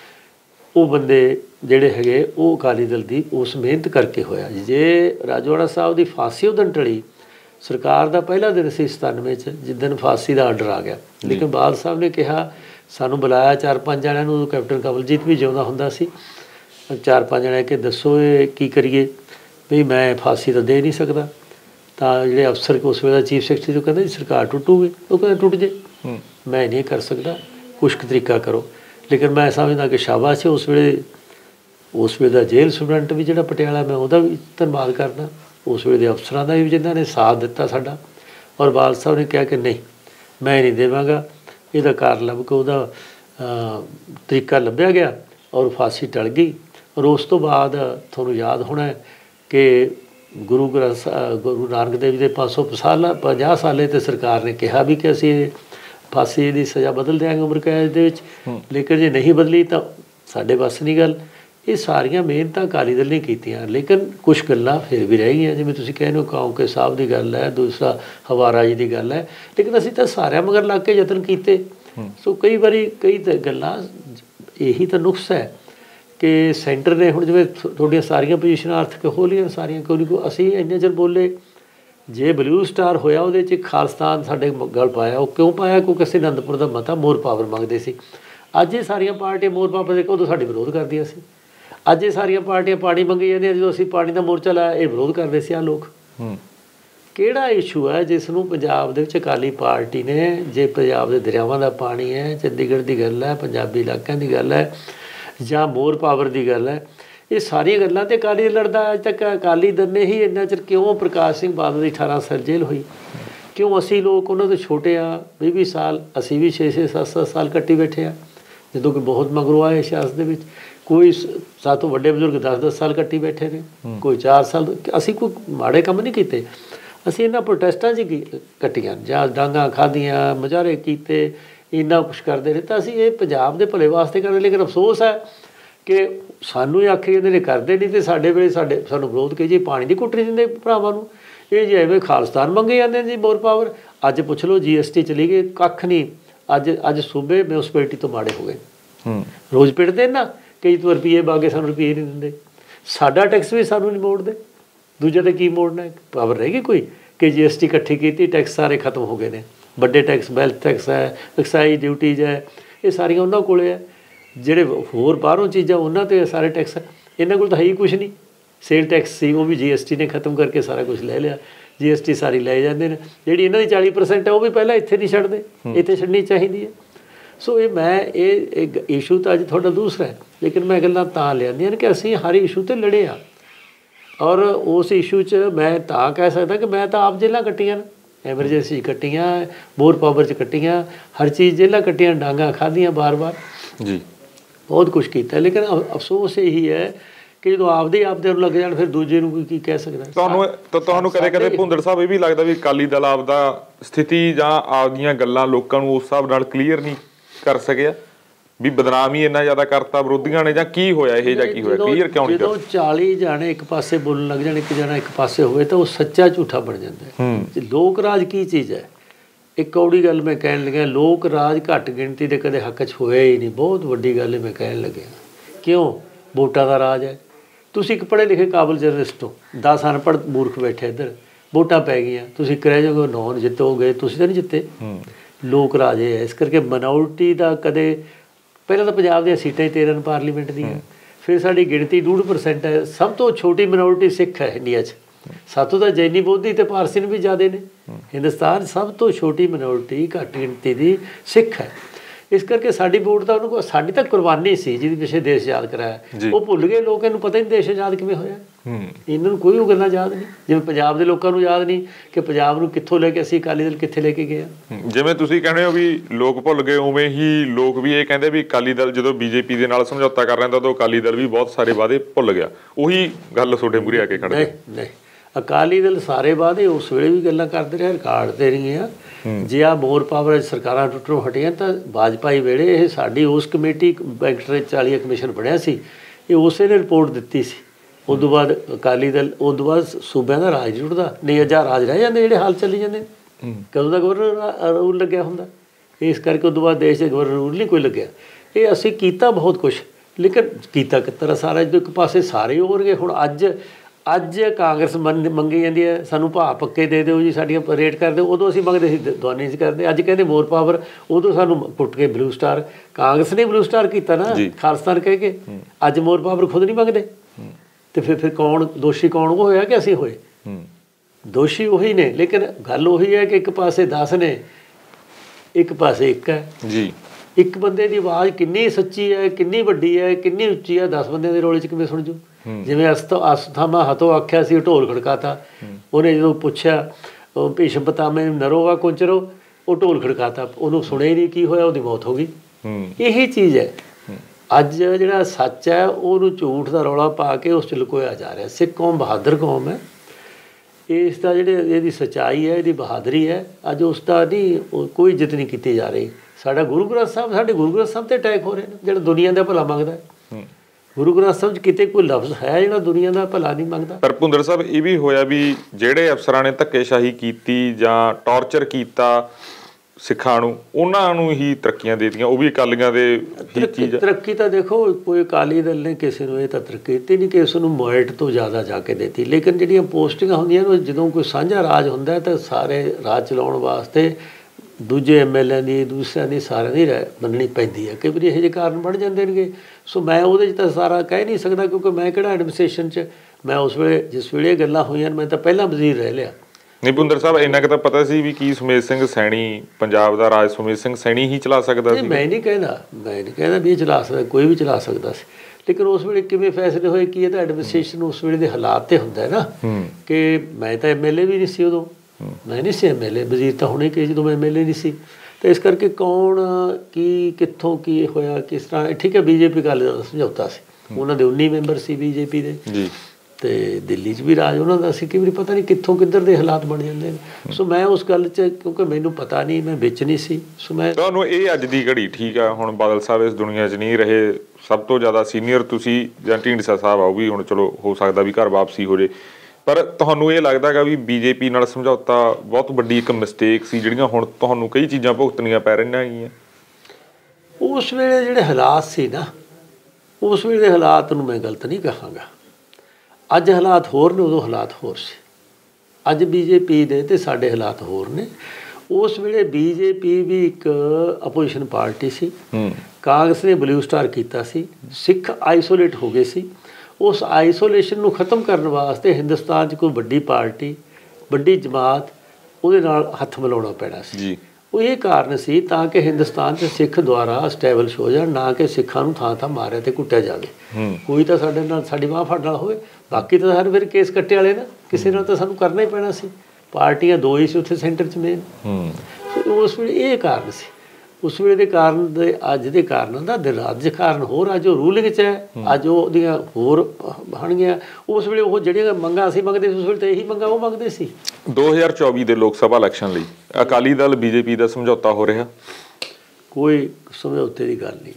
ਉਹ ਬੰਦੇ ਜਿਹੜੇ ਹੈਗੇ ਉਹ ਅਕਾਲੀ ਦਲ ਦੀ ਉਸ ਮਿਹਨਤ ਕਰਕੇ ਹੋਇਆ। ਜੇ ਰਾਜੋਆਣਾ ਸਾਹਿਬ ਦੀ ਫਾਂਸੀ ਉਦੋਂ ਟਲੀ, ਸਰਕਾਰ ਦਾ ਪਹਿਲਾ ਦਿਨ ਸੀ ਸਤਾਨਵੇਂ 'ਚ ਜਿੱਦਣ ਫਾਂਸੀ ਦਾ ਆਰਡਰ ਆ ਗਿਆ, ਲੇਕਿਨ ਬਾਦਲ ਸਾਹਿਬ ਨੇ ਕਿਹਾ, ਸਾਨੂੰ ਬੁਲਾਇਆ ਚਾਰ ਪੰਜ ਜਣਿਆਂ ਨੂੰ, ਕੈਪਟਨ ਕਮਲਜੀਤ ਵੀ ਜਿਉਂਦਾ ਹੁੰਦਾ ਸੀ, ਚਾਰ ਪੰਜ ਜਣੇ ਕਿ ਦੱਸੋ ਇਹ ਕੀ ਕਰੀਏ, ਵੀ ਮੈਂ ਫਾਂਸੀ ਤਾਂ ਦੇ ਨਹੀਂ ਸਕਦਾ। ਤਾਂ ਜਿਹੜੇ ਅਫਸਰ ਉਸ ਵੇਲੇ ਚੀਫ ਸੈਕਟਰੀ ਉਹ ਕਹਿੰਦਾ ਜੀ ਸਰਕਾਰ ਟੁੱਟੂਗੀ, ਉਹ ਕਹਿੰਦਾ ਟੁੱਟ ਜੇ, ਮੈਂ ਨਹੀਂ ਕਰ ਸਕਦਾ, ਕੁਛ ਕੁ ਤਰੀਕਾ ਕਰੋ। ਲੇਕਿਨ ਮੈਂ ਸਮਝਦਾ ਕਿ ਸ਼ਾਬਾਸ਼, ਉਸ ਵੇਲੇ ਉਸ ਵੇਲੇ ਦਾ ਜੇਲ੍ਹ ਸੁਪਰਡੈਂਟ ਵੀ ਜਿਹੜਾ ਪਟਿਆਲਾ, ਮੈਂ ਉਹਦਾ ਵੀ ਧੰਨਵਾਦ ਕਰਦਾ, ਉਸ ਵੇਲੇ ਦੇ ਅਫਸਰਾਂ ਦਾ ਵੀ ਜਿਨ੍ਹਾਂ ਨੇ ਸਾਥ ਦਿੱਤਾ ਸਾਡਾ। ਔਰ ਬਾਦਲ ਸਾਹਿਬ ਨੇ ਕਿਹਾ ਕਿ ਨਹੀਂ, ਮੈਂ ਨਹੀਂ ਦੇਵਾਂਗਾ, ਇਹਦਾ ਕਾਰਨ ਲੱਭ ਕੇ ਉਹਦਾ ਤਰੀਕਾ ਲੱਭਿਆ ਗਿਆ ਔਰ ਫਾਂਸੀ ਟਲ ਗਈ। ਔਰ ਉਸ ਤੋਂ ਬਾਅਦ ਤੁਹਾਨੂੰ ਯਾਦ ਹੋਣਾ ਕਿ ਗੁਰੂ ਗ੍ਰੰਥ ਸਾਹਿਬ ਗੁਰੂ ਨਾਨਕ ਦੇਵ ਜੀ ਦੇ ਪੰਜ ਸੌ ਸਾਲ ਪੰਜਾਹ ਸਾਲੇ 'ਤੇ ਸਰਕਾਰ ਨੇ ਕਿਹਾ ਵੀ ਕਿ ਅਸੀਂ ਫਾਂਸੀ ਦੀ ਸਜ਼ਾ ਬਦਲ ਦਿਆਂਗੇ ਉਮਰ ਕੈਦ ਦੇ ਵਿੱਚ, ਲੇਕਿਨ ਜੇ ਨਹੀਂ ਬਦਲੀ ਤਾਂ ਸਾਡੇ ਵੱਸ ਨਹੀਂ ਗੱਲ। ਇਹ ਸਾਰੀਆਂ ਮਿਹਨਤਾਂ ਅਕਾਲੀ ਦਲ ਨੇ ਕੀਤੀਆਂ, ਲੇਕਿਨ ਕੁਛ ਗੱਲਾਂ ਫਿਰ ਵੀ ਰਹਿ ਗਈਆਂ, ਜਿਵੇਂ ਤੁਸੀਂ ਕਹਿੰਦੇ ਹੋ ਕਾਉਂਕੇ ਸਾਹਿਬ ਦੀ ਗੱਲ ਹੈ, ਦੂਸਰਾ ਹਵਾਰਾ ਜੀ ਦੀ ਗੱਲ ਹੈ, ਲੇਕਿਨ ਅਸੀਂ ਤਾਂ ਸਾਰਿਆਂ ਮਗਰ ਲੱਗ ਕੇ ਯਤਨ ਕੀਤੇ। ਸੋ ਕਈ ਵਾਰੀ ਕਈ ਗੱਲਾਂ, ਇਹੀ ਤਾਂ ਨੁਕਸ ਹੈ ਕਿ ਸੈਂਟਰ ਨੇ ਹੁਣ ਜਿਵੇਂ ਤੁਹਾਡੀਆਂ ਸਾਰੀਆਂ ਪੋਜੀਸ਼ਨਾਂ ਆਰਥਿਕ ਖੋਲ੍ਹੀਆਂ ਸਾਰੀਆਂ, ਕਿਉਂ ਕੋ ਅਸੀਂ ਇੰਨੇ ਚਿਰ ਬੋਲੇ। ਜੇ ਬਲੂ ਸਟਾਰ ਹੋਇਆ ਉਹਦੇ 'ਚ ਖਾਲਿਸਤਾਨ ਸਾਡੇ ਗਲ ਪਾਇਆ, ਉਹ ਕਿਉਂ ਪਾਇਆ? ਕਿਉਂਕਿ ਅਸੀਂ ਅਨੰਦਪੁਰ ਦਾ ਮਤਾ ਮੋਰ ਪਾਵਰ ਮੰਗਦੇ ਸੀ। ਅੱਜ ਇਹ ਸਾਰੀਆਂ ਪਾਰਟੀਆਂ ਮੋਰ ਪਾਵਰ ਦੇ ਉਦੋਂ ਸਾਡੇ ਵਿਰੋਧ ਕਰਦੀਆਂ ਸੀ। ਅੱਜ ਇਹ ਸਾਰੀਆਂ ਪਾਰਟੀਆਂ ਪਾਣੀ ਮੰਗੀ ਜਾਂਦੀਆਂ, ਜਦੋਂ ਅਸੀਂ ਪਾਣੀ ਦਾ ਮੋਰਚਾ ਲਾਇਆ ਇਹ ਵਿਰੋਧ ਕਰਦੇ ਸੀ। ਆਹ ਲੋਕ ਕਿਹੜਾ ਇਸ਼ੂ ਹੈ ਜਿਸ ਨੂੰ ਪੰਜਾਬ ਦੇ ਵਿੱਚ ਅਕਾਲੀ ਪਾਰਟੀ ਨੇ, ਜੇ ਪੰਜਾਬ ਦੇ ਦਰਿਆਵਾਂ ਦਾ ਪਾਣੀ ਹੈ, ਚੰਡੀਗੜ੍ਹ ਦੀ ਗੱਲ ਹੈ, ਪੰਜਾਬੀ ਇਲਾਕਿਆਂ ਦੀ ਗੱਲ ਹੈ, ਜਾਂ ਮੋਰ ਪਾਵਰ ਦੀ ਗੱਲ ਹੈ, ਇਹ ਸਾਰੀਆਂ ਗੱਲਾਂ 'ਤੇ ਅਕਾਲੀ ਲੜਦਾ। ਅੱਜ ਤੱਕ ਅਕਾਲੀ ਦਲ ਨੇ ਹੀ ਇੰਨਾ ਚਿਰ ਕਿਉਂ ਪ੍ਰਕਾਸ਼ ਸਿੰਘ ਬਾਦਲ ਦੀ ਅਠਾਰਾਂ ਸਾਲ ਜੇਲ੍ਹ ਹੋਈ? ਕਿਉਂ ਅਸੀਂ ਲੋਕ ਉਹਨਾਂ ਤੋਂ ਛੋਟੇ ਆ ਵੀਹ ਵੀਹ ਸਾਲ, ਅਸੀਂ ਵੀ ਛੇ ਛੇ ਸੱਤ ਸੱਤ ਸਾਲ ਕੱਟੀ ਬੈਠੇ ਆ, ਜਦੋਂ ਕਿ ਬਹੁਤ ਮਗਰੋਂ ਆਏ ਸਿਆਸਤ ਦੇ ਵਿੱਚ। ਕੋਈ ਸਾਤੋਂ ਵੱਡੇ ਬਜ਼ੁਰਗ ਦਸ ਦਸ ਸਾਲ ਕੱਟੀ ਬੈਠੇ ਨੇ, ਕੋਈ ਚਾਰ ਸਾਲ। ਅਸੀਂ ਕੋਈ ਮਾੜੇ ਕੰਮ ਨਹੀਂ ਕੀਤੇ, ਅਸੀਂ ਇਹਨਾਂ ਪ੍ਰੋਟੈਸਟਾਂ 'ਚ ਕੱਟੀਆਂ ਜਾਂ ਡਾਂਗਾਂ ਖਾਧੀਆਂ, ਮੁਜ਼ਾਹਰੇ ਕੀਤੇ, ਇੰਨਾ ਕੁਛ ਕਰਦੇ ਰਹੇ। ਤਾਂ ਅਸੀਂ ਇਹ ਪੰਜਾਬ ਦੇ ਭਲੇ ਵਾਸਤੇ ਕਰਦੇ, ਲੇਕਿਨ ਅਫਸੋਸ ਹੈ ਕਿ ਸਾਨੂੰ ਇਹ ਆਖੀ ਜਾਂਦੇ ਨੇ ਕਰਦੇ ਨਹੀਂ, ਅਤੇ ਸਾਡੇ ਵੇਲੇ ਸਾਡੇ ਸਾਨੂੰ ਵਿਰੋਧ ਕੇ ਜੀ ਪਾਣੀ ਦੀ ਘੁੱਟ ਨਹੀਂ ਦਿੰਦੇ ਭਰਾਵਾਂ ਨੂੰ, ਇਹ ਜੇ ਐਵੇਂ ਖਾਲਿਸਤਾਨ ਮੰਗੇ ਜਾਂਦੇ ਨੇ ਜੀ ਮੋਰ ਪਾਵਰ। ਅੱਜ ਪੁੱਛ ਲਓ ਜੀ ਐਸ ਟੀ ਚਲੀ ਗਈ, ਕੱਖ ਨਹੀਂ। ਅੱਜ ਅੱਜ ਸੂਬੇ ਮਿਊਨਿਸਪੈਲਿਟੀ ਤੋਂ ਮਾੜੇ ਹੋ ਗਏ, ਰੋਜ਼ ਪਿੱਟਦੇ ਨਾ, ਕਈ ਤੋਂ ਰੁਪਈਏ ਬਾਗੇ ਸਾਨੂੰ ਰੁਪਈਏ ਨਹੀਂ ਦਿੰਦੇ, ਸਾਡਾ ਟੈਕਸ ਵੀ ਸਾਨੂੰ ਨਹੀਂ ਮੋੜਦੇ, ਦੂਜੇ 'ਤੇ ਕੀ ਮੋੜਨਾ? ਪਾਵਰ ਰਹਿ ਗਈ ਕੋਈ ਕਿ ਜੀ ਐਸ ਟੀ ਇਕੱਠੀ ਕੀਤੀ, ਟੈਕਸ ਸਾਰੇ ਖਤਮ ਹੋ ਗਏ ਨੇ। ਵੱਡੇ ਟੈਕਸ, ਵੈਲਥ ਟੈਕਸ ਹੈ, ਐਕਸਾਈਜ਼ ਡਿਊਟੀਜ਼ ਹੈ, ਇਹ ਸਾਰੀਆਂ ਉਹਨਾਂ ਕੋਲ ਹੈ। ਜਿਹੜੇ ਹੋਰ ਬਾਹਰੋਂ ਚੀਜ਼ਾਂ ਉਹਨਾਂ 'ਤੇ ਸਾਰੇ ਟੈਕਸ, ਇਹਨਾਂ ਕੋਲ ਤਾਂ ਹੈ ਹੀ ਕੁਛ ਨਹੀਂ। ਸੇਲ ਟੈਕਸ ਸੀ ਉਹ ਵੀ ਜੀ ਐਸ ਟੀ ਨੇ ਖਤਮ ਕਰਕੇ ਸਾਰਾ ਕੁਛ ਲੈ ਲਿਆ, ਜੀ ਐਸ ਟੀ ਸਾਰੀ ਲੈ ਜਾਂਦੇ ਨੇ। ਜਿਹੜੀ ਇਹਨਾਂ ਦੀ ਚਾਲੀ ਪਰਸੈਂਟ ਹੈ ਉਹ ਵੀ ਪਹਿਲਾਂ ਇੱਥੇ ਨਹੀਂ ਛੱਡਦੇ, ਇੱਥੇ ਛੱਡਣੀ ਚਾਹੀਦੀ ਹੈ। ਸੋ ਇਹ ਮੈਂ ਇਹ ਇਸ਼ੂ ਤਾਂ ਅੱਜ ਤੁਹਾਡਾ ਦੂਸਰਾ ਹੈ, ਲੇਕਿਨ ਮੈਂ ਗੱਲਾਂ ਤਾਂ ਲਿਆਂਦੀਆਂ ਨੇ ਕਿ ਅਸੀਂ ਹਰ ਇਸ਼ੂ 'ਤੇ ਲੜੇ ਹਾਂ। ਔਰ ਉਸ ਇਸ਼ੂ 'ਚ ਮੈਂ ਤਾਂ ਕਹਿ ਸਕਦਾ ਕਿ ਮੈਂ ਤਾਂ ਆਪ ਜੇਲ੍ਹਾਂ ਕੱਟੀਆਂ ਨੇ, ਐਮਰਜੈਂਸੀ ਕੱਟੀਆਂ, ਮੋਰ ਪਾਵਰ 'ਚ ਕੱਟੀਆਂ, ਹਰ ਚੀਜ਼ ਜੇਲ੍ਹਾਂ ਕੱਟੀਆਂ, ਡਾਂਗਾਂ ਖਾਧੀਆਂ ਬਾਰ ਬਾਰ ਜੀ, ਬਹੁਤ ਕੁਛ ਕੀਤਾ। ਲੇਕਿਨ ਅਫਸੋਸ ਇਹੀ ਹੈ ਕਿ ਜਦੋਂ ਆਪਦੇ ਆਪਦੇ ਨੂੰ ਲੱਗ ਜਾਣ ਫਿਰ ਦੂਜੇ ਨੂੰ ਕੋਈ ਕੀ ਕਹਿ ਸਕਦਾ। ਤੁਹਾਨੂੰ ਤਾਂ ਤੁਹਾਨੂੰ ਕਦੇ ਕਦੇ ਭੁੰਦੜ ਸਾਹਿਬ ਇਹ ਵੀ ਲੱਗਦਾ ਵੀ ਅਕਾਲੀ ਦਲ ਆਪਦਾ ਸਥਿਤੀ ਜਾਂ ਆਪਦੀਆਂ ਗੱਲਾਂ ਲੋਕਾਂ ਨੂੰ ਉਸ ਹਿਸਾਬ ਨਾਲ ਕਲੀਅਰ ਨਹੀਂ ਕਰ ਸਕਿਆ, ਵੀ ਬਦਨਾਮੀ ਇੰਨਾ ਜ਼ਿਆਦਾ ਕਰਤਾ ਵਿਰੋਧੀਆਂ ਨੇ, ਜਾਂ ਕੀ ਹੋਇਆ ਇਹ, ਜਾਂ ਕੀ ਹੋਇਆ ਕਲੀਅਰ ਕਿਉਂ ਨਹੀਂ? ਜਦੋਂ ਚਾਲੀ ਜਾਣੇ ਇੱਕ ਪਾਸੇ ਬੋਲਣ ਲੱਗ ਜਾਣ, ਇੱਕ ਜਣਾ ਇੱਕ ਪਾਸੇ ਹੋਵੇ ਤਾਂ ਉਹ ਸੱਚਾ ਝੂਠਾ ਬਣ ਜਾਂਦਾ ਹੈ। ਲੋਕ ਰਾਜ ਕੀ ਚੀਜ਼ ਹੈ? ਇੱਕ ਕੌੜੀ ਗੱਲ ਮੈਂ ਕਹਿਣ ਲੱਗਿਆ, ਲੋਕ ਰਾਜ ਘੱਟ ਗਿਣਤੀ ਦੇ ਕਦੇ ਹੱਕ 'ਚ ਹੋਇਆ ਹੀ ਨਹੀਂ, ਬਹੁਤ ਵੱਡੀ ਗੱਲ ਮੈਂ ਕਹਿਣ ਲੱਗਿਆ। ਕਿਉਂ? ਵੋਟਾਂ ਦਾ ਰਾਜ ਹੈ। ਤੁਸੀਂ ਇੱਕ ਪੜ੍ਹੇ ਲਿਖੇ ਕਾਬਲ ਜਰਨਲਿਸਟ ਹੋ, ਦਸ ਅਨਪੜ੍ਹ ਮੂਰਖ ਬੈਠੇ ਇੱਧਰ, ਵੋਟਾਂ ਪੈ ਗਈਆਂ, ਤੁਸੀਂ ਕਹਿ ਜਾਓਗੇ ਨੌਨ ਜਿੱਤੋਗੇ, ਤੁਸੀਂ ਤਾਂ ਨਹੀਂ ਜਿੱਤੇ। ਲੋਕ ਰਾਜ ਇਹ ਹੈ। ਇਸ ਕਰਕੇ ਮਿਨੋਰਟੀ ਦਾ ਕਦੇ, ਪਹਿਲਾਂ ਤਾਂ ਪੰਜਾਬ ਦੀਆਂ ਸੀਟਾਂ ਹੀ ਤੇਰਾਂ ਪਾਰਲੀਮੈਂਟ ਦੀਆਂ, ਫਿਰ ਸਾਡੀ ਗਿਣਤੀ ਡੂਢ ਪਰਸੈਂਟ ਹੈ। ਸਭ ਤੋਂ ਛੋਟੀ ਮਿਨੋਰਟੀ ਸਿੱਖ ਹੈ ਇੰਡੀਆ 'ਚ, ਸਾਤੋਂ ਤਾਂ ਜੈਨੀ ਬੋਧੀ ਅਤੇ ਪਾਰਸੀਨ ਵੀ ਜ਼ਿਆਦਾ ਨੇ। ਹਿੰਦੁਸਤਾਨ ਸਭ ਤੋਂ ਛੋਟੀ ਮਿਨੋਰਟੀ ਘੱਟ ਗਿਣਤੀ ਦੀ ਸਿੱਖ ਹੈ। ਇਸ ਕਰਕੇ ਸਾਡੀ ਵੋਟ ਤਾਂ ਉਹਨੂੰ ਸਾਡੀ ਤਾਂ ਕੁਰਬਾਨੀ ਸੀ ਜਿਹਦੇ ਪਿੱਛੇ ਦੇਸ਼ ਆਜ਼ਾਦ ਕਰਾਇਆ। ਉਹ ਭੁੱਲ ਗਏ ਲੋਕ, ਇਹਨੂੰ ਪਤਾ ਹੀ ਨਹੀਂ ਦੇਸ਼ ਆਜ਼ਾਦ ਕਿਵੇਂ ਹੋਇਆ। ਇਹਨਾਂ ਨੂੰ ਕੋਈ ਉਹ ਗੱਲਾਂ ਯਾਦ ਨਹੀਂ, ਜਿਵੇਂ ਪੰਜਾਬ ਦੇ ਲੋਕਾਂ ਨੂੰ ਯਾਦ ਨਹੀਂ ਕਿ ਪੰਜਾਬ ਨੂੰ ਕਿੱਥੋਂ ਲੈ ਕੇ ਅਸੀਂ ਅਕਾਲੀ ਦਲ ਕਿੱਥੇ ਲੈ ਕੇ ਗਏ ਆ। ਜਿਵੇਂ ਤੁਸੀਂ ਕਹਿੰਦੇ ਹੋ ਵੀ ਲੋਕ ਭੁੱਲ ਗਏ, ਉਵੇਂ ਹੀ ਲੋਕ ਵੀ ਇਹ ਕਹਿੰਦੇ ਵੀ ਅਕਾਲੀ ਦਲ ਜਦੋਂ ਬੀਜੇਪੀ ਦੇ ਨਾਲ ਸਮਝੌਤਾ ਕਰ ਰਿਹਾ ਤਾਂ ਅਕਾਲੀ ਦਲ ਵੀ ਬਹੁਤ ਸਾਰੇ ਵਾਅਦੇ ਭੁੱਲ ਗਿਆ। ਉਹੀ ਗੱਲ ਤੁਹਾਡੇ ਮੂਹਰੇ ਆ ਕੇ ਖੜ੍ਹ ਗਈ। ਨਹੀਂ, ਅਕਾਲੀ ਦਲ ਸਾਰੇ ਵਾਅਦੇ ਉਸ ਵੇਲੇ ਵੀ ਗੱਲਾਂ ਕਰਦੇ ਰਹੇ, ਰਿਕਾਰਡ ਤੇ ਰਹੀਆਂ। ਜੇ ਆ ਮੋਰ ਪਾਵਰ ਸਰਕਾਰਾਂ ਟੁੱਟਣੋਂ ਹਟੀਆਂ ਤਾਂ ਵਾਜਪਾਈ ਵੇਲੇ ਇਹ ਸਾਡੀ ਉਸ ਕਮੇਟੀ ਬੈਂਕਟਰ ਚਾਲੀਆ ਕਮਿਸ਼ਨ ਬਣਿਆ ਸੀ, ਇਹ ਉਸੇ ਨੇ ਰਿਪੋਰਟ ਦਿੱਤੀ ਸੀ। ਉਸ ਤੋਂ ਬਾਅਦ ਅਕਾਲੀ ਦਲ ਉਸ ਤੋਂ ਬਾਅਦ ਸੂਬਿਆਂ ਦਾ ਰਾਜ ਟੁੱਟਦਾ ਨਹੀਂ, ਅਜਾ ਰਾਜ ਰਹਿ ਜਾਂਦੇ ਜਿਹੜੇ ਹਾਲ ਚੱਲੀ ਜਾਂਦੇ ਨੇ। ਕਦੋਂ ਦਾ ਗਵਰਨਰ ਰੂਲ ਲੱਗਿਆ ਹੁੰਦਾ, ਇਸ ਕਰਕੇ ਉਸ ਤੋਂ ਬਾਅਦ ਦੇਸ਼ ਦੇ ਗਵਰਨਰ ਰੂਲ ਨਹੀਂ ਕੋਈ ਲੱਗਿਆ। ਇਹ ਅਸੀਂ ਕੀਤਾ ਬਹੁਤ ਕੁਛ, ਲੇਕਿਨ ਕੀਤਾ ਕਿੱਧਰ ਸਾਰਾ, ਜਦੋਂ ਇੱਕ ਪਾਸੇ ਸਾਰੇ ਹੋ ਗਏ। ਹੁਣ ਅੱਜ ਅੱਜ ਕਾਂਗਰਸ ਮੰਨ ਮੰਗੀ ਜਾਂਦੀ ਹੈ ਸਾਨੂੰ ਭਾਅ ਪੱਕੇ ਦੇ ਦਿਓ ਜੀ, ਸਾਡੀਆਂ ਰੇਟ ਕਰ ਦਿਓ। ਉਦੋਂ ਅਸੀਂ ਮੰਗਦੇ ਸੀ ਦਵਾਨੀ ਸੀ ਕਰਦੇ। ਅੱਜ ਕਹਿੰਦੇ ਮੋਰ ਪਾਵਰ, ਉਦੋਂ ਸਾਨੂੰ ਕੁੱਟ ਕੇ ਬਲੂ ਸਟਾਰ, ਕਾਂਗਰਸ ਨੇ ਬਲੂ ਸਟਾਰ ਕੀਤਾ ਨਾ ਖਾਲਿਸਤਾਨ ਕਹਿ ਕੇ। ਅੱਜ ਮੋਰ ਪਾਵਰ ਖੁਦ ਨਹੀਂ ਮੰਗਦੇ ਤੇ ਫਿਰ ਫਿਰ ਕੌਣ ਦੋਸ਼ੀ? ਕੌਣ ਉਹ ਹੋਇਆ ਕਿ ਅਸੀਂ ਹੋਏ? ਦੋਸ਼ੀ ਉਹੀ ਨੇ। ਲੇਕਿਨ ਗੱਲ ਉਹੀ ਹੈ ਕਿ ਇੱਕ ਪਾਸੇ ਦਸ ਨੇ, ਇੱਕ ਪਾਸੇ ਇੱਕ ਹੈ ਜੀ। ਇੱਕ ਬੰਦੇ ਦੀ ਆਵਾਜ਼ ਕਿੰਨੀ ਸੱਚੀ ਹੈ, ਕਿੰਨੀ ਵੱਡੀ ਹੈ, ਕਿੰਨੀ ਉੱਚੀ ਹੈ, ਦਸ ਬੰਦਿਆਂ ਦੇ ਰੋਲੇ 'ਚ ਕਿਵੇਂ ਸੁਣ ਜੂ? ਜਿਵੇਂ ਅਸਥ ਅਸਥਾਮਾ ਹੱਥੋਂ ਆਖਿਆ ਸੀ, ਢੋਲ ਖੜਕਾਤਾ। ਉਹਨੇ ਜਦੋਂ ਪੁੱਛਿਆ ਭੀਸ਼ਮ ਪਿਤਾਮਹ ਨਰੋਵਾ ਕੁੰਚਰੋ, ਉਹ ਢੋਲ ਖੜਕਾਤਾ, ਉਹਨੂੰ ਸੁਣਿਆ ਹੀ ਨਹੀਂ। ਕੀ ਹੋਇਆ? ਉਹਦੀ ਮੌਤ ਹੋ ਗਈ। ਇਹੀ ਚੀਜ਼ ਹੈ। ਅੱਜ ਜਿਹੜਾ ਸੱਚ ਹੈ ਉਹਨੂੰ ਝੂਠ ਦਾ ਰੌਲਾ ਪਾ ਕੇ ਉਸ 'ਚ ਲੁਕੋਇਆ ਜਾ ਰਿਹਾ। ਸਿੱਖ ਕੌਮ ਬਹਾਦਰ ਕੌਮ ਹੈ। ਇਸ ਦਾ ਜਿਹੜੇ ਇਹਦੀ ਸੱਚਾਈ ਹੈ, ਇਹਦੀ ਬਹਾਦਰੀ ਹੈ, ਅੱਜ ਉਸ ਦਾ ਨਹੀਂ ਕੋਈ ਇੱਜ਼ਤ ਨਹੀਂ ਕੀਤੀ ਜਾ ਰਹੀ। ਸਾਡਾ ਗੁਰੂ ਗ੍ਰੰਥ ਸਾਹਿਬ, ਸਾਡੇ ਗੁਰੂ ਗ੍ਰੰਥ ਸਾਹਿਬ 'ਤੇ ਅਟੈਕ ਹੋ ਰਹੇ ਨੇ, ਜਿਹੜਾ ਦੁਨੀਆ ਦਾ ਭਲਾ ਮੰਗਦਾ। ਗੁਰੂ ਗ੍ਰੰਥ ਸਾਹਿਬ 'ਚ ਕਿਤੇ ਕੋਈ ਲਫ਼ਜ਼ ਹੈ ਜਿਹੜਾ ਦੁਨੀਆ ਦਾ ਭਲਾ ਨਹੀਂ ਮੰਗਦਾ? ਪਰ ਭੁੰਦਰ ਸਾਹਿਬ ਇਹ ਵੀ ਹੋਇਆ ਵੀ ਜਿਹੜੇ ਅਫਸਰਾਂ ਨੇ ਧੱਕੇਸ਼ਾਹੀ ਕੀਤੀ ਜਾਂ ਟੌਰਚਰ ਕੀਤਾ ਸਿੱਖਾਂ ਨੂੰ, ਉਹਨਾਂ ਨੂੰ ਹੀ ਤਰੱਕੀਆਂ ਦੇ ਦਿੱਤੀਆਂ। ਉਹ ਵੀ ਅਕਾਲੀਆਂ ਦੇ ਹੀ ਚੀਜ਼। ਤਰੱਕੀ ਤਾਂ ਦੇਖੋ ਕੋਈ ਅਕਾਲੀ ਦਲ ਨੇ ਕਿਸੇ ਨੂੰ ਇਹ ਤਾਂ ਤਰੱਕੀ ਦਿੱਤੀ ਨਹੀਂ ਕਿ ਉਸ ਨੂੰ ਮੋਇਟ ਤੋਂ ਜ਼ਿਆਦਾ ਜਾ ਕੇ ਦਿੱਤੀ। ਲੇਕਿਨ ਜਿਹੜੀਆਂ ਪੋਸਟਿੰਗਾਂ ਹੁੰਦੀਆਂ ਨੇ, ਜਦੋਂ ਕੋਈ ਸਾਂਝਾ ਰਾਜ ਹੁੰਦਾ ਤਾਂ ਸਾਰੇ ਰਾਜ ਚਲਾਉਣ ਵਾਸਤੇ ਦੂਜੇ ਐਮ ਐਲ ਏ ਦੀ, ਦੂਸਰਿਆਂ ਦੀ, ਸਾਰਿਆਂ ਦੀ ਰਹਿ ਮੰਨਣੀ ਪੈਂਦੀ ਹੈ। ਕਈ ਵਾਰੀ ਇਹੋ ਜਿਹੇ ਕਾਰਨ ਬਣ ਜਾਂਦੇ ਨੇਗੇ। ਸੋ ਮੈਂ ਉਹਦੇ 'ਚ ਤਾਂ ਸਾਰਾ ਕਹਿ ਨਹੀਂ ਸਕਦਾ, ਕਿਉਂਕਿ ਮੈਂ ਕਿਹੜਾ ਐਡਮਿਨਿਸਟ੍ਰੇਸ਼ਨ 'ਚ, ਮੈਂ ਉਸ ਵੇਲੇ ਜਿਸ ਵੇਲੇ ਇਹ ਗੱਲਾਂ ਹੋਈਆਂ ਮੈਂ ਤਾਂ ਪਹਿਲਾਂ ਵਜ਼ੀਰ ਰਹਿ ਲਿਆ। ਨਹੀਂ ਭੁੰਦਰ ਸਾਹਿਬ, ਇੰਨਾ ਕੁ ਤਾਂ ਪਤਾ ਸੀ ਵੀ ਕੀ ਸੁਮੇਧ ਸਿੰਘ ਸੈਣੀ ਪੰਜਾਬ ਦਾ ਰਾਜ ਸੁਮੇਧ ਸਿੰਘ ਸੈਣੀ ਹੀ ਚਲਾ ਸਕਦਾ ਸੀ? ਮੈਂ ਨਹੀਂ ਕਹਿੰਦਾ, ਮੈਂ ਨਹੀਂ ਕਹਿੰਦਾ ਵੀ ਇਹ ਚਲਾ ਸਕਦਾ, ਕੋਈ ਵੀ ਚਲਾ ਸਕਦਾ ਸੀ। ਲੇਕਿਨ ਉਸ ਵੇਲੇ ਕਿਵੇਂ ਫੈਸਲੇ ਹੋਏ ਕੀ ਇਹ ਤਾਂ ਐਡਮਿਨਿਸਟ੍ਰੇਸ਼ਨ ਉਸ ਵੇਲੇ ਦੇ ਹਾਲਾਤ 'ਤੇ ਹੁੰਦਾ ਨਾ। ਕਿ ਮੈਂ ਤਾਂ ਐਮ ਐਲ ਏ ਵੀ ਨਹੀਂ ਸੀ ਉਦੋਂ, ਮੈਂ ਨਹੀਂ ਸੀ ਐਮ ਐਲ ਏ, ਵਜ਼ੀਰ ਤਾਂ ਹੁਣੇ ਕਿ ਜਦੋਂ ਮੈਂ ਐਮ ਐਲ ਏ ਨਹੀਂ ਸੀ। ਅਤੇ ਇਸ ਕਰਕੇ ਕੌਣ ਕੀ ਕਿੱਥੋਂ ਕੀ ਹੋਇਆ ਕਿਸ ਤਰ੍ਹਾਂ? ਠੀਕ ਹੈ, ਬੀਜੇਪੀ ਗੱਲ ਦਾ ਸਮਝੌਤਾ ਸੀ, ਉਹਨਾਂ ਦੇ ਉੱਨੀ ਮੈਂਬਰ ਸੀ ਬੀਜੇਪੀ ਦੇ ਜੀ, ਅਤੇ ਦਿੱਲੀ 'ਚ ਵੀ ਰਾਜ ਉਹਨਾਂ ਦਾ ਸੀ। ਕਈ ਵਾਰੀ ਪਤਾ ਨਹੀਂ ਕਿੱਥੋਂ ਕਿੱਧਰ ਦੇ ਹਾਲਾਤ ਬਣ ਜਾਂਦੇ ਨੇ। ਸੋ ਮੈਂ ਉਸ ਗੱਲ 'ਚ, ਕਿਉਂਕਿ ਮੈਨੂੰ ਪਤਾ ਨਹੀਂ, ਮੈਂ ਵਿੱਚ ਨਹੀਂ ਸੀ। ਸੋ ਮੈਂ ਤੁਹਾਨੂੰ ਇਹ ਅੱਜ ਦੀ ਘੜੀ, ਠੀਕ ਆ ਹੁਣ ਬਾਦਲ ਸਾਹਿਬ ਇਸ ਦੁਨੀਆ 'ਚ ਨਹੀਂ ਰਹੇ, ਸਭ ਤੋਂ ਜ਼ਿਆਦਾ ਸੀਨੀਅਰ ਤੁਸੀਂ ਜਾਂ ਢੀਂਡਸਾ ਸਾਹਿਬ ਆ, ਉਹ ਵੀ ਹੁਣ ਚਲੋ ਹੋ ਸਕਦਾ ਵੀ ਘਰ ਵਾਪਸੀ ਹੋ ਜੇ, ਪਰ ਤੁਹਾਨੂੰ ਇਹ ਲੱਗਦਾ ਹੈਗਾ ਵੀ ਬੀਜੇਪੀ ਨਾਲ ਸਮਝੌਤਾ ਬਹੁਤ ਵੱਡੀ ਇੱਕ ਮਿਸਟੇਕ ਸੀ, ਜਿਹੜੀਆਂ ਹੁਣ ਤੁਹਾਨੂੰ ਕਈ ਚੀਜ਼ਾਂ ਭੁਗਤਣੀਆਂ ਪੈ ਰਹੀਆਂ ਹੈਗੀਆਂ? ਉਸ ਵੇਲੇ ਜਿਹੜੇ ਹਾਲਾਤ ਸੀ ਨਾ, ਉਸ ਵੇਲੇ ਦੇ ਹਾਲਾਤ ਨੂੰ ਮੈਂ ਗਲਤ ਨਹੀਂ ਕਹਾਂਗਾ। ਅੱਜ ਹਾਲਾਤ ਹੋਰ ਨੇ, ਉਦੋਂ ਹਾਲਾਤ ਹੋਰ ਸੀ। ਅੱਜ ਬੀਜੇਪੀ ਦੇ ਅਤੇ ਸਾਡੇ ਹਾਲਾਤ ਹੋਰ ਨੇ। ਉਸ ਵੇਲੇ ਬੀਜੇਪੀ ਵੀ ਇੱਕ ਅਪੋਜੀਸ਼ਨ ਪਾਰਟੀ ਸੀ, ਕਾਂਗਰਸ ਨੇ ਬਲੂ ਸਟਾਰ ਕੀਤਾ ਸੀ, ਸਿੱਖ ਆਈਸੋਲੇਟ ਹੋ ਗਏ ਸੀ। ਉਸ ਆਈਸੋਲੇਸ਼ਨ ਨੂੰ ਖ਼ਤਮ ਕਰਨ ਵਾਸਤੇ ਹਿੰਦੁਸਤਾਨ 'ਚ ਕੋਈ ਵੱਡੀ ਪਾਰਟੀ, ਵੱਡੀ ਜਮਾਤ, ਉਹਦੇ ਨਾਲ ਹੱਥ ਮਿਲਾਉਣਾ ਪੈਣਾ ਸੀ ਜੀ। ਉਹ ਇਹ ਕਾਰਨ ਸੀ ਤਾਂ ਕਿ ਹਿੰਦੁਸਤਾਨ 'ਚ ਸਿੱਖ ਦੁਆਰਾ ਸਟੈਬਲਿਸ਼ ਹੋ ਜਾਣ, ਨਾ ਕਿ ਸਿੱਖਾਂ ਨੂੰ ਥਾਂ ਥਾਂ ਮਾਰਿਆ ਅਤੇ ਕੁੱਟਿਆ ਜਾਵੇ। ਕੋਈ ਤਾਂ ਸਾਡੇ ਨਾਲ ਸਾਡੀ ਬਾਂਹ ਫੜਨ ਵਾਲਾ ਹੋਵੇ, ਬਾਕੀ ਤਾਂ ਹਰ ਵਾਰ ਕੇਸ ਕੱਟੇ ਵਾਲੇ ਨਾ, ਕਿਸੇ ਨਾਲ ਤਾਂ ਸਾਨੂੰ ਕਰਨਾ ਹੀ ਪੈਣਾ ਸੀ। ਪਾਰਟੀਆਂ ਦੋ ਹੀ ਸੀ ਉੱਥੇ ਸੈਂਟਰ 'ਚ ਮੇਨ। ਉਸ ਵੇਲੇ ਇਹ ਕਾਰਨ ਸੀ। ਉਸ ਵੇਲੇ ਦੇ ਕਾਰਨ ਦੇ ਅੱਜ ਦੇ ਕਾਰਨ ਦਾ ਅੱਜ ਕਾਰਨ ਹੋਰ, ਅੱਜ ਉਹ ਰੂਲਿੰਗ 'ਚ ਹੈ, ਅੱਜ ਉਹਦੀਆਂ ਹੋਰ ਬਣਗੀਆਂ। ਉਸ ਵੇਲੇ ਉਹ ਜਿਹੜੀਆਂ ਮੰਗਾਂ ਅਸੀਂ ਮੰਗਦੇ ਸੀ, ਉਸ ਵੇਲੇ ਤਾਂ ਇਹੀ ਮੰਗਾਂ ਉਹ ਮੰਗਦੇ ਸੀ। ਦੋ ਹਜ਼ਾਰ ਚੌਵੀ ਦੇ ਲੋਕ ਸਭਾ ਇਲੈਕਸ਼ਨ ਲਈ ਅਕਾਲੀ ਦਲ ਬੀਜੇਪੀ ਦਾ ਸਮਝੌਤਾ ਹੋ ਰਿਹਾ? ਕੋਈ ਸਮਝੌਤੇ ਦੀ ਗੱਲ ਨਹੀਂ।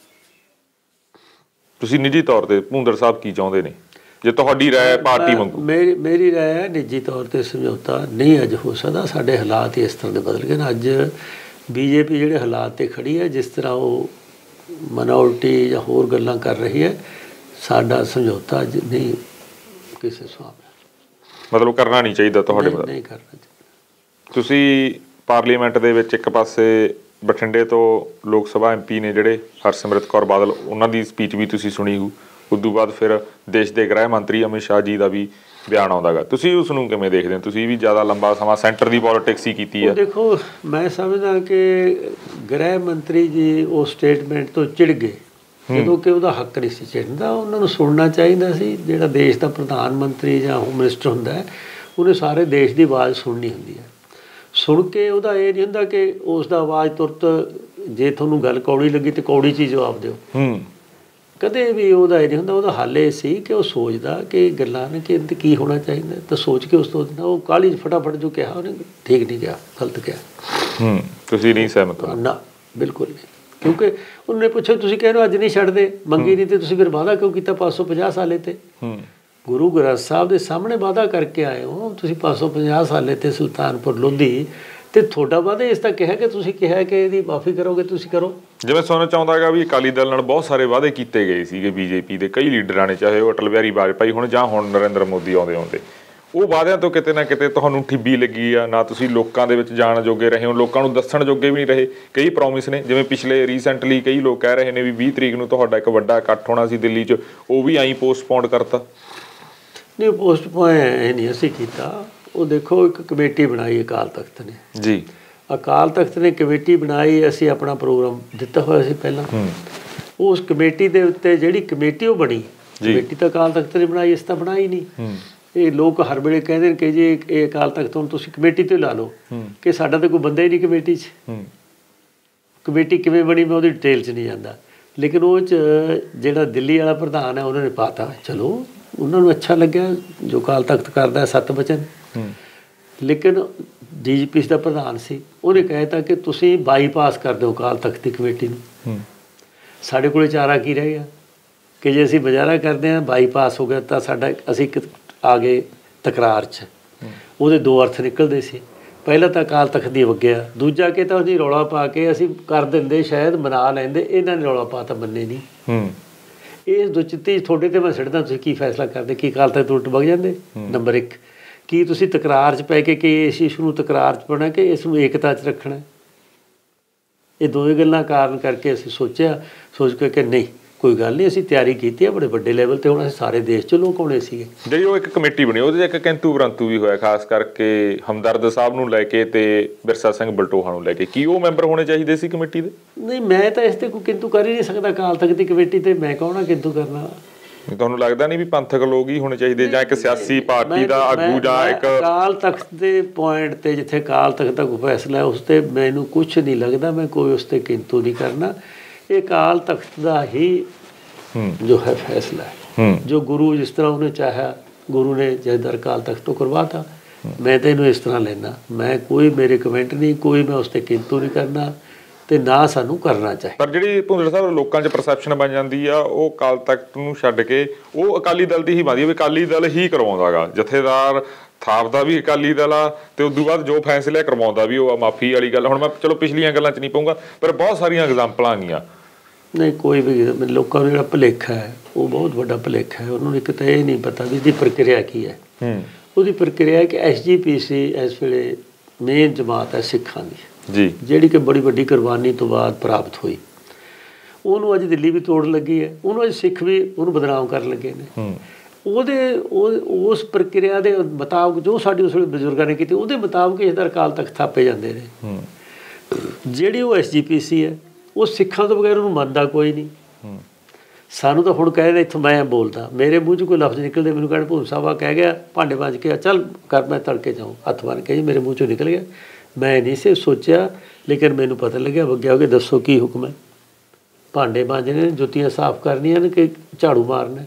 ਤੁਸੀਂ ਨਿੱਜੀ ਤੌਰ 'ਤੇ ਭੁੰਦਰ ਸਾਹਿਬ ਕੀ ਚਾਹੁੰਦੇ ਨੇ, ਜੇ ਤੁਹਾਡੀ ਰਾਏ ਪਾਰਟੀ ਵਾਂਗੂ? ਮੇਰੀ ਮੇਰੀ ਰਾਏ ਹੈ ਨਿੱਜੀ ਤੌਰ 'ਤੇ ਸਮਝੌਤਾ ਨਹੀਂ ਅੱਜ ਹੋ ਸਕਦਾ। ਸਾਡੇ ਹਾਲਾਤ ਇਸ ਤਰ੍ਹਾਂ ਦੇ ਬਦਲ ਗਏ ਨੇ। ਅੱਜ ਬੀਜੇਪੀ ਜਿਹੜੇ ਹਾਲਾਤ 'ਤੇ ਖੜੀ ਹੈ, ਜਿਸ ਤਰ੍ਹਾਂ ਉਹ ਮਨਾਉਟੀ ਜਾਂ ਹੋਰ ਗੱਲਾਂ ਕਰ ਰਹੀ ਹੈ, ਸਾਡਾ ਸਮਝੌਤਾ ਅੱਜ ਨਹੀਂ ਕਿਸੇ ਹਿਸਾਬ ਨਾਲ। ਮਤਲਬ ਕਰਨਾ ਨਹੀਂ ਚਾਹੀਦਾ ਤੁਹਾਡੇ ਮਤਲਬ? ਨਹੀਂ ਕਰਨਾ ਚਾਹੀਦਾ। ਤੁਸੀਂ ਪਾਰਲੀਮੈਂਟ ਦੇ ਵਿੱਚ ਇੱਕ ਪਾਸੇ ਬਠਿੰਡੇ ਤੋਂ ਲੋਕ ਸਭਾ ਐਮ ਪੀ ਨੇ ਜਿਹੜੇ ਹਰਸਿਮਰਤ ਕੌਰ ਬਾਦਲ, ਉਹਨਾਂ ਦੀ ਸਪੀਚ ਵੀ ਤੁਸੀਂ ਸੁਣੀ ਹੋਊ। ਉਦੋਂ ਬਾਅਦ ਫਿਰ ਦੇਸ਼ ਦੇ ਗ੍ਰਹਿ ਮੰਤਰੀ ਅਮਿਤ ਸ਼ਾਹ ਜੀ ਦਾ ਵੀ ਬਿਆਨ ਆਉਂਦਾ ਗਾ, ਤੁਸੀਂ ਉਸ ਨੂੰ ਕਿਵੇਂ ਦੇਖਦੇ ਹੋ? ਤੁਸੀਂ ਵੀ ਜ਼ਿਆਦਾ ਲੰਬਾ ਸਮਾਂ ਸੈਂਟਰ ਦੀ ਪੋਲਿਟਿਕਸ ਹੀ ਕੀਤੀ ਹੈ। ਦੇਖੋ, ਮੈਂ ਸਮਝਦਾ ਕਿ ਗ੍ਰਹਿ ਮੰਤਰੀ ਜੀ ਉਹ ਸਟੇਟਮੈਂਟ ਤੋਂ ਚਿੜ ਗਏ, ਜਦੋਂ ਕਿ ਉਹਦਾ ਹੱਕ ਨਹੀਂ ਸੀ ਚਿੜਨ ਦਾ। ਉਹਨਾਂ ਨੂੰ ਸੁਣਨਾ ਚਾਹੀਦਾ ਸੀ। ਜਿਹੜਾ ਦੇਸ਼ ਦਾ ਪ੍ਰਧਾਨ ਮੰਤਰੀ ਜਾਂ ਹੋਮ ਮਿਨਿਸਟਰ ਹੁੰਦਾ ਹੈ, ਉਹਨੇ ਸਾਰੇ ਦੇਸ਼ ਦੀ ਆਵਾਜ਼ ਸੁਣਨੀ ਹੁੰਦੀ ਹੈ। ਸੁਣ ਕੇ ਉਹਦਾ ਇਹ ਨਹੀਂ ਹੁੰਦਾ ਕਿ ਉਸ ਦਾ ਆਵਾਜ਼ ਤੁਰਤ, ਜੇ ਤੁਹਾਨੂੰ ਗੱਲ ਕੌੜੀ ਲੱਗੀ ਤਾਂ ਕੌੜੀ 'ਚ ਹੀ ਜਵਾਬ ਦਿਓ। ਕਦੇ ਵੀ ਉਹਦਾ ਇਹ ਨਹੀਂ ਹੁੰਦਾ। ਉਹਦਾ ਹੱਲ ਇਹ ਸੀ ਕਿ ਉਹ ਸੋਚਦਾ ਕਿ ਗੱਲਾਂ ਨੇ ਕਿ ਕੀ ਹੋਣਾ ਚਾਹੀਦਾ, ਤਾਂ ਸੋਚ ਕੇ ਉਸ ਤੋਂ ਉਹ ਕਾਹਲੀ 'ਚ ਫਟਾਫਟ ਜੋ ਕਿਹਾ ਉਹਨੇ ਠੀਕ ਨਹੀਂ ਕਿਹਾ, ਗਲਤ ਕਿਹਾ। ਤੁਸੀਂ ਨਹੀਂ ਸਹਿਮਤ? ਨਾ, ਬਿਲਕੁਲ ਨਹੀਂ। ਕਿਉਂਕਿ ਉਹਨੇ ਪੁੱਛਿਆ ਤੁਸੀਂ ਕਹਿੰਦੇ ਅੱਜ ਨਹੀਂ ਛੱਡਦੇ, ਮੰਗੀ ਨਹੀਂ, ਤੇ ਤੁਸੀਂ ਫਿਰ ਵਾਅਦਾ ਕਿਉਂ ਕੀਤਾ ਪੰਜ ਸੌ ਪੰਜਾਹ ਸਾਲੇ ਤੇ? ਗੁਰੂ ਗ੍ਰੰਥ ਸਾਹਿਬ ਦੇ ਸਾਹਮਣੇ ਵਾਅਦਾ ਕਰਕੇ ਆਏ ਹੋ ਤੁਸੀਂ ਪੰਜ ਸੌ ਪੰਜਾਹ ਸਾਲੇ ਤੇ ਸੁਲਤਾਨਪੁਰ ਲੋਧੀ, ਤੇ ਤੁਹਾਡਾ ਵਾਅਦਾ ਇਸ ਤਾਂ ਕਿਹਾ ਕਿ ਤੁਸੀਂ ਕਿਹਾ ਕਿ ਇਹਦੀ ਮਾਫੀ ਕਰੋਗੇ, ਤੁਸੀਂ ਕਰੋ। ਜਿਵੇਂ ਸੁਣਨਾ ਚਾਹੁੰਦਾ ਹੈਗਾ ਵੀ ਅਕਾਲੀ ਦਲ ਨਾਲ ਬਹੁਤ ਸਾਰੇ ਵਾਅਦੇ ਕੀਤੇ ਗਏ ਸੀਗੇ ਬੀਜੇਪੀ ਦੇ ਕਈ ਲੀਡਰਾਂ ਨੇ, ਚਾਹੇ ਉਹ ਅਟਲ ਬਿਹਾਰੀ ਵਾਜਪਾਈ ਹੁਣ ਜਾਂ ਹੁਣ ਨਰਿੰਦਰ ਮੋਦੀ ਆਉਂਦੇ ਆਉਂਦੇ, ਉਹ ਵਾਅਦਿਆਂ ਤੋਂ ਕਿਤੇ ਨਾ ਕਿਤੇ ਤੁਹਾਨੂੰ ਠਿੱਬੀ ਲੱਗੀ ਆ ਨਾ? ਤੁਸੀਂ ਲੋਕਾਂ ਦੇ ਵਿੱਚ ਜਾਣ ਜੋਗੇ ਰਹੇ ਹੋ, ਲੋਕਾਂ ਨੂੰ ਦੱਸਣ ਜੋਗੇ ਵੀ ਨਹੀਂ ਰਹੇ। ਕਈ ਪ੍ਰੋਮਿਸ ਨੇ, ਜਿਵੇਂ ਪਿਛਲੇ ਰੀਸੈਂਟਲੀ ਕਈ ਲੋਕ ਕਹਿ ਰਹੇ ਨੇ ਵੀ ਵੀਹ ਤਰੀਕ ਨੂੰ ਤੁਹਾਡਾ ਇੱਕ ਵੱਡਾ ਇਕੱਠ ਹੋਣਾ ਸੀ ਦਿੱਲੀ 'ਚ, ਉਹ ਵੀ ਆਈ ਪੋਸਟਪੋਨ ਕਰਤਾ। ਨਹੀਂ, ਪੋਸਟਪੋਨ ਇਹ ਨਹੀਂ ਅਸੀਂ ਕੀਤਾ। ਉਹ ਦੇਖੋ, ਇੱਕ ਕਮੇਟੀ ਬਣਾਈ ਅਕਾਲ ਤਖਤ ਨੇ ਜੀ, ਅਕਾਲ ਤਖਤ ਨੇ ਕਮੇਟੀ ਬਣਾਈ। ਅਸੀਂ ਆਪਣਾ ਪ੍ਰੋਗਰਾਮ ਦਿੱਤਾ ਹੋਇਆ ਸੀ ਪਹਿਲਾਂ। ਉਸ ਕਮੇਟੀ ਦੇ ਉੱਤੇ ਜਿਹੜੀ ਕਮੇਟੀ ਉਹ ਬਣੀ, ਕਮੇਟੀ ਤਾਂ ਅਕਾਲ ਤਖਤ ਨੇ ਬਣਾਈ, ਇਸ ਤਾਂ ਬਣਾਈ ਨਹੀਂ। ਇਹ ਲੋਕ ਹਰ ਵੇਲੇ ਕਹਿੰਦੇ ਨੇ ਕਿ ਜੀ ਇਹ ਅਕਾਲ ਤਖਤ ਹੁਣ ਤੁਸੀਂ ਕਮੇਟੀ ਤੇ ਲਾ ਲਓ, ਕਿ ਸਾਡਾ ਤਾਂ ਕੋਈ ਬੰਦਾ ਹੀ ਨਹੀਂ ਕਮੇਟੀ 'ਚ। ਕਮੇਟੀ ਕਿਵੇਂ ਬਣੀ ਮੈਂ ਉਹਦੀ ਡਿਟੇਲ 'ਚ ਨਹੀਂ ਜਾਂਦਾ, ਲੇਕਿਨ ਉਹ 'ਚ ਜਿਹੜਾ ਦਿੱਲੀ ਵਾਲਾ ਪ੍ਰਧਾਨ ਹੈ ਉਹਨਾਂ ਨੇ ਪਾਤਾ। ਚਲੋ, ਉਹਨਾਂ ਨੂੰ ਅੱਛਾ ਲੱਗਿਆ ਜੋ ਅਕਾਲ ਤਖਤ ਕਰਦਾ ਸੱਤ ਬਚਨ। ਲੇਕਿਨ ਡੀ ਜੀ ਪੀ ਸੀ ਦਾ ਪ੍ਰਧਾਨ ਸੀ, ਉਹਨੇ ਕਹਿ ਤਾ ਕਿ ਤੁਸੀਂ ਬਾਈਪਾਸ ਕਰ ਦਿਓ ਅਕਾਲ ਤਖਤ ਦੀ ਕਮੇਟੀ ਨੂੰ। ਸਾਡੇ ਕੋਲ ਚਾਰਾ ਕੀ ਰਹਿ ਗਿਆ ਕਿ ਜੇ ਅਸੀਂ ਬਜ਼ਾਰਾ ਕਰਦੇ ਹਾਂ, ਬਾਈਪਾਸ ਹੋ ਗਿਆ ਤਾਂ ਸਾਡਾ ਅਸੀਂ ਆ ਗਏ ਤਕਰਾਰ 'ਚ। ਉਹਦੇ ਦੋ ਅਰਥ ਨਿਕਲਦੇ ਸੀ। ਪਹਿਲਾਂ ਤਾਂ ਅਕਾਲ ਤਖਤ ਦੀ ਵਗਿਆ, ਦੂਜਾ ਕਿ ਤਾਂ ਉਹਦੀ ਰੌਲਾ ਪਾ ਕੇ ਅਸੀਂ ਕਰ ਦਿੰਦੇ, ਸ਼ਾਇਦ ਮਨਾ ਲੈਂਦੇ। ਇਹਨਾਂ ਨੇ ਰੌਲਾ ਪਾ ਤਾਂ ਮੰਨੇ ਨਹੀਂ। ਇਸ ਦੁਚਿੱਤੀ ਤੁਹਾਡੇ ਤੇ ਮੈਂ ਛੱਡਦਾ, ਤੁਸੀਂ ਕੀ ਫੈਸਲਾ ਕਰਦੇ? ਕੀ ਅਕਾਲ ਤਖਤ ਉਲਟ ਵਗ ਜਾਂਦੇ? ਨੰਬਰ ਇੱਕ, ਕੀ ਤੁਸੀਂ ਤਕਰਾਰ 'ਚ ਪੈ ਕੇ ਕਿ ਇਸ ਇਸ਼ੂ ਨੂੰ ਤਕਰਾਰ 'ਚ ਪਾਉਣਾ ਕਿ ਇਸ ਨੂੰ ਏਕਤਾ 'ਚ ਰੱਖਣਾ? ਇਹ ਦੋਵੇਂ ਗੱਲਾਂ ਕਾਰਨ ਕਰਕੇ ਅਸੀਂ ਸੋਚਿਆ, ਸੋਚ ਕੇ ਕਿ ਨਹੀਂ ਕੋਈ ਗੱਲ ਨਹੀਂ, ਅਸੀਂ ਤਿਆਰੀ ਕੀਤੀ ਹੈ ਬੜੇ ਵੱਡੇ ਲੈਵਲ 'ਤੇ। ਹੁਣ ਅਸੀਂ ਸਾਰੇ ਦੇਸ਼ 'ਚ ਲੋਕ ਆਉਣੇ ਸੀਗੇ। ਜਿਹੜੀ ਉਹ ਇੱਕ ਕਮੇਟੀ ਬਣੀ, ਉਹਦੇ 'ਚ ਇੱਕ ਕਿੰਤੂ ਪਰੰਤੂ ਵੀ ਹੋਇਆ, ਖਾਸ ਕਰਕੇ ਹਮਦਰਦ ਸਾਹਿਬ ਨੂੰ ਲੈ ਕੇ ਤੇ ਬਿਰਸਾ ਸਿੰਘ ਬਲਟੋਹਾ ਨੂੰ ਲੈ ਕੇ। ਕੀ ਉਹ ਮੈਂਬਰ ਹੋਣੇ ਚਾਹੀਦੇ ਸੀ ਕਮੇਟੀ ਦੇ? ਨਹੀਂ, ਮੈਂ ਤਾਂ ਇਸ 'ਤੇ ਕੋਈ ਕਿੰਤੂ ਕਰ ਹੀ ਨਹੀਂ ਸਕਦਾ। ਅਕਾਲ ਤਖਤ ਦੀ ਕਮੇਟੀ 'ਤੇ ਮੈਂ ਕੌਣ ਕਿੰਤੂ ਕਰਨਾ? ਤੁਹਾਨੂੰ ਲੱਗਦਾ ਨਹੀਂ ਵੀ ਪੰਥਕ ਲੋਕ ਹੀ ਹੋਣੇ ਚਾਹੀਦੇ, ਜਾਂ ਇੱਕ ਸਿਆਸੀ ਪਾਰਟੀ ਦਾ ਆਗੂ, ਜਾਂ ਇੱਕ ਅਕਾਲ ਤਖਤ ਦੇ ਪੁਆਇੰਟ 'ਤੇ ਜਿੱਥੇ ਅਕਾਲ ਤਖਤ ਦਾ ਕੋਈ ਫੈਸਲਾ ਹੈ ਉਸ 'ਤੇ ਮੈਨੂੰ ਕੁਛ ਨਹੀਂ ਲੱਗਦਾ। ਮੈਂ ਕੋਈ ਉਸ 'ਤੇ ਕਿੰਤੂ ਨਹੀਂ ਕਰਨਾ। ਇਹ ਅਕਾਲ ਤਖਤ ਦਾ ਹੀ ਜੋ ਹੈ ਫੈਸਲਾ ਹੈ, ਜੋ ਗੁਰੂ ਜਿਸ ਤਰ੍ਹਾਂ ਉਹਨੇ ਚਾਹਿਆ, ਗੁਰੂ ਨੇ ਜੈਦਰ ਅਕਾਲ ਤਖਤ ਤੋਂ ਕਰਵਾਤਾ। ਮੈਂ ਤਾਂ ਇਹਨੂੰ ਇਸ ਤਰ੍ਹਾਂ ਲੈਂਦਾ। ਮੈਂ ਕੋਈ ਮੇਰੇ ਕਮੈਂਟ ਨਹੀਂ, ਕੋਈ ਮੈਂ ਉਸ 'ਤੇ ਕਿੰਤੂ ਨਹੀਂ ਕਰਨਾ, ਤੇ ਨਾ ਸਾਨੂੰ ਕਰਨਾ ਚਾਹੀਦਾ। ਪਰ ਜਿਹੜੀ ਭੁੰਦੜ ਸਾਹਿਬ ਲੋਕਾਂ 'ਚ ਪਰਸੈਪਸ਼ਨ ਬਣ ਜਾਂਦੀ ਆ, ਉਹ ਅਕਾਲ ਤਖਤ ਨੂੰ ਛੱਡ ਕੇ ਉਹ ਅਕਾਲੀ ਦਲ ਦੀ ਹੀ ਬਣਦੀ ਵੀ ਅਕਾਲੀ ਦਲ ਹੀ ਕਰਵਾਉਂਦਾ ਗਾ, ਜਥੇਦਾਰ ਥਾਪਦਾ ਵੀ ਅਕਾਲੀ ਦਲ ਆ, ਤੇ ਉਸ ਤੋਂ ਬਾਅਦ ਜੋ ਫੈਸਲੇ ਕਰਵਾਉਂਦਾ ਵੀ ਉਹ ਆ। ਮਾਫੀ ਵਾਲੀ ਗੱਲ ਹੁਣ ਮੈਂ ਚਲੋ ਪਿਛਲੀਆਂ ਗੱਲਾਂ 'ਚ ਨਹੀਂ ਪਾਊਂਗਾ, ਪਰ ਬਹੁਤ ਸਾਰੀਆਂ ਐਗਜ਼ਾਮਪਲਾਂ ਆ ਗਈਆਂ। ਨਹੀਂ, ਕੋਈ ਵੀ ਲੋਕਾਂ ਨੂੰ ਜਿਹੜਾ ਭੁਲੇਖਾ ਹੈ ਉਹ ਬਹੁਤ ਵੱਡਾ ਭੁਲੇਖਾ ਹੈ। ਉਹਨਾਂ ਨੂੰ ਇੱਕ ਤਾਂ ਇਹ ਨਹੀਂ ਪਤਾ ਵੀ ਇਹਦੀ ਪ੍ਰਕਿਰਿਆ ਕੀ ਹੈ। ਉਹਦੀ ਪ੍ਰਕਿਰਿਆ ਹੈ ਕਿ ਐਸ ਜੀ ਪੀ ਸੀ ਇਸ ਵੇਲੇ ਮੇਨ ਜਮਾਤ ਹੈ ਸਿੱਖਾਂ ਦੀ ਜੀ, ਜਿਹੜੀ ਕਿ ਬੜੀ ਵੱਡੀ ਕੁਰਬਾਨੀ ਤੋਂ ਬਾਅਦ ਪ੍ਰਾਪਤ ਹੋਈ। ਉਹਨੂੰ ਅੱਜ ਦਿੱਲੀ ਵੀ ਤੋੜ ਲੱਗੀ ਹੈ, ਉਹਨੂੰ ਅੱਜ ਸਿੱਖ ਵੀ ਉਹਨੂੰ ਬਦਨਾਮ ਕਰਨ ਲੱਗੇ ਨੇ। ਉਹਦੇ ਉਸ ਪ੍ਰਕਿਰਿਆ ਦੇ ਮੁਤਾਬਕ ਜੋ ਸਾਡੀ ਉਸ ਵੇਲੇ ਬਜ਼ੁਰਗਾਂ ਨੇ ਕੀਤੀ, ਉਹਦੇ ਮੁਤਾਬਕ ਇਸ ਦਾ ਅਕਾਲ ਤਖਤ ਥਾਪੇ ਜਾਂਦੇ ਨੇ। ਜਿਹੜੀ ਉਹ ਐਸ ਜੀ ਪੀ ਸੀ ਹੈ ਉਹ ਸਿੱਖਾਂ ਤੋਂ ਬਗੈਰ ਉਹਨੂੰ ਮੰਨਦਾ ਕੋਈ ਨਹੀਂ। ਸਾਨੂੰ ਤਾਂ ਹੁਣ ਕਹਿ ਇੱਥੋਂ ਮੈਂ ਬੋਲਦਾ, ਮੇਰੇ ਮੂੰਹ 'ਚ ਕੋਈ ਲਫ਼ਜ਼ ਨਿਕਲਦੇ, ਮੈਨੂੰ ਕਹਿਣ ਭੂਮ ਸਾਹਿਬ ਕਹਿ ਗਿਆ ਭਾਂਡੇ ਮਾਂਜ ਕੇ ਚੱਲ ਕਰ, ਮੈਂ ਤੜਕੇ ਜਾਊਂ, ਹੱਥ ਬੰਨ੍ਹ ਕੇ ਜੀ ਮੇਰੇ ਮੂੰਹ 'ਚੋਂ ਨਿਕਲ ਗਿਆ। ਮੈਂ ਨਹੀਂ ਸੀ ਸੋਚਿਆ, ਲੇਕਿਨ ਮੈਨੂੰ ਪਤਾ ਲੱਗਿਆ ਵਗਿਆ ਹੋ ਕੇ ਦੱਸੋ ਕੀ ਹੁਕਮ ਹੈ? ਭਾਂਡੇ ਮਾਂਜਣੇ, ਜੁੱਤੀਆਂ ਸਾਫ਼ ਕਰਨੀਆਂ ਨੇ ਕਿ ਝਾੜੂ ਮਾਰਨਾ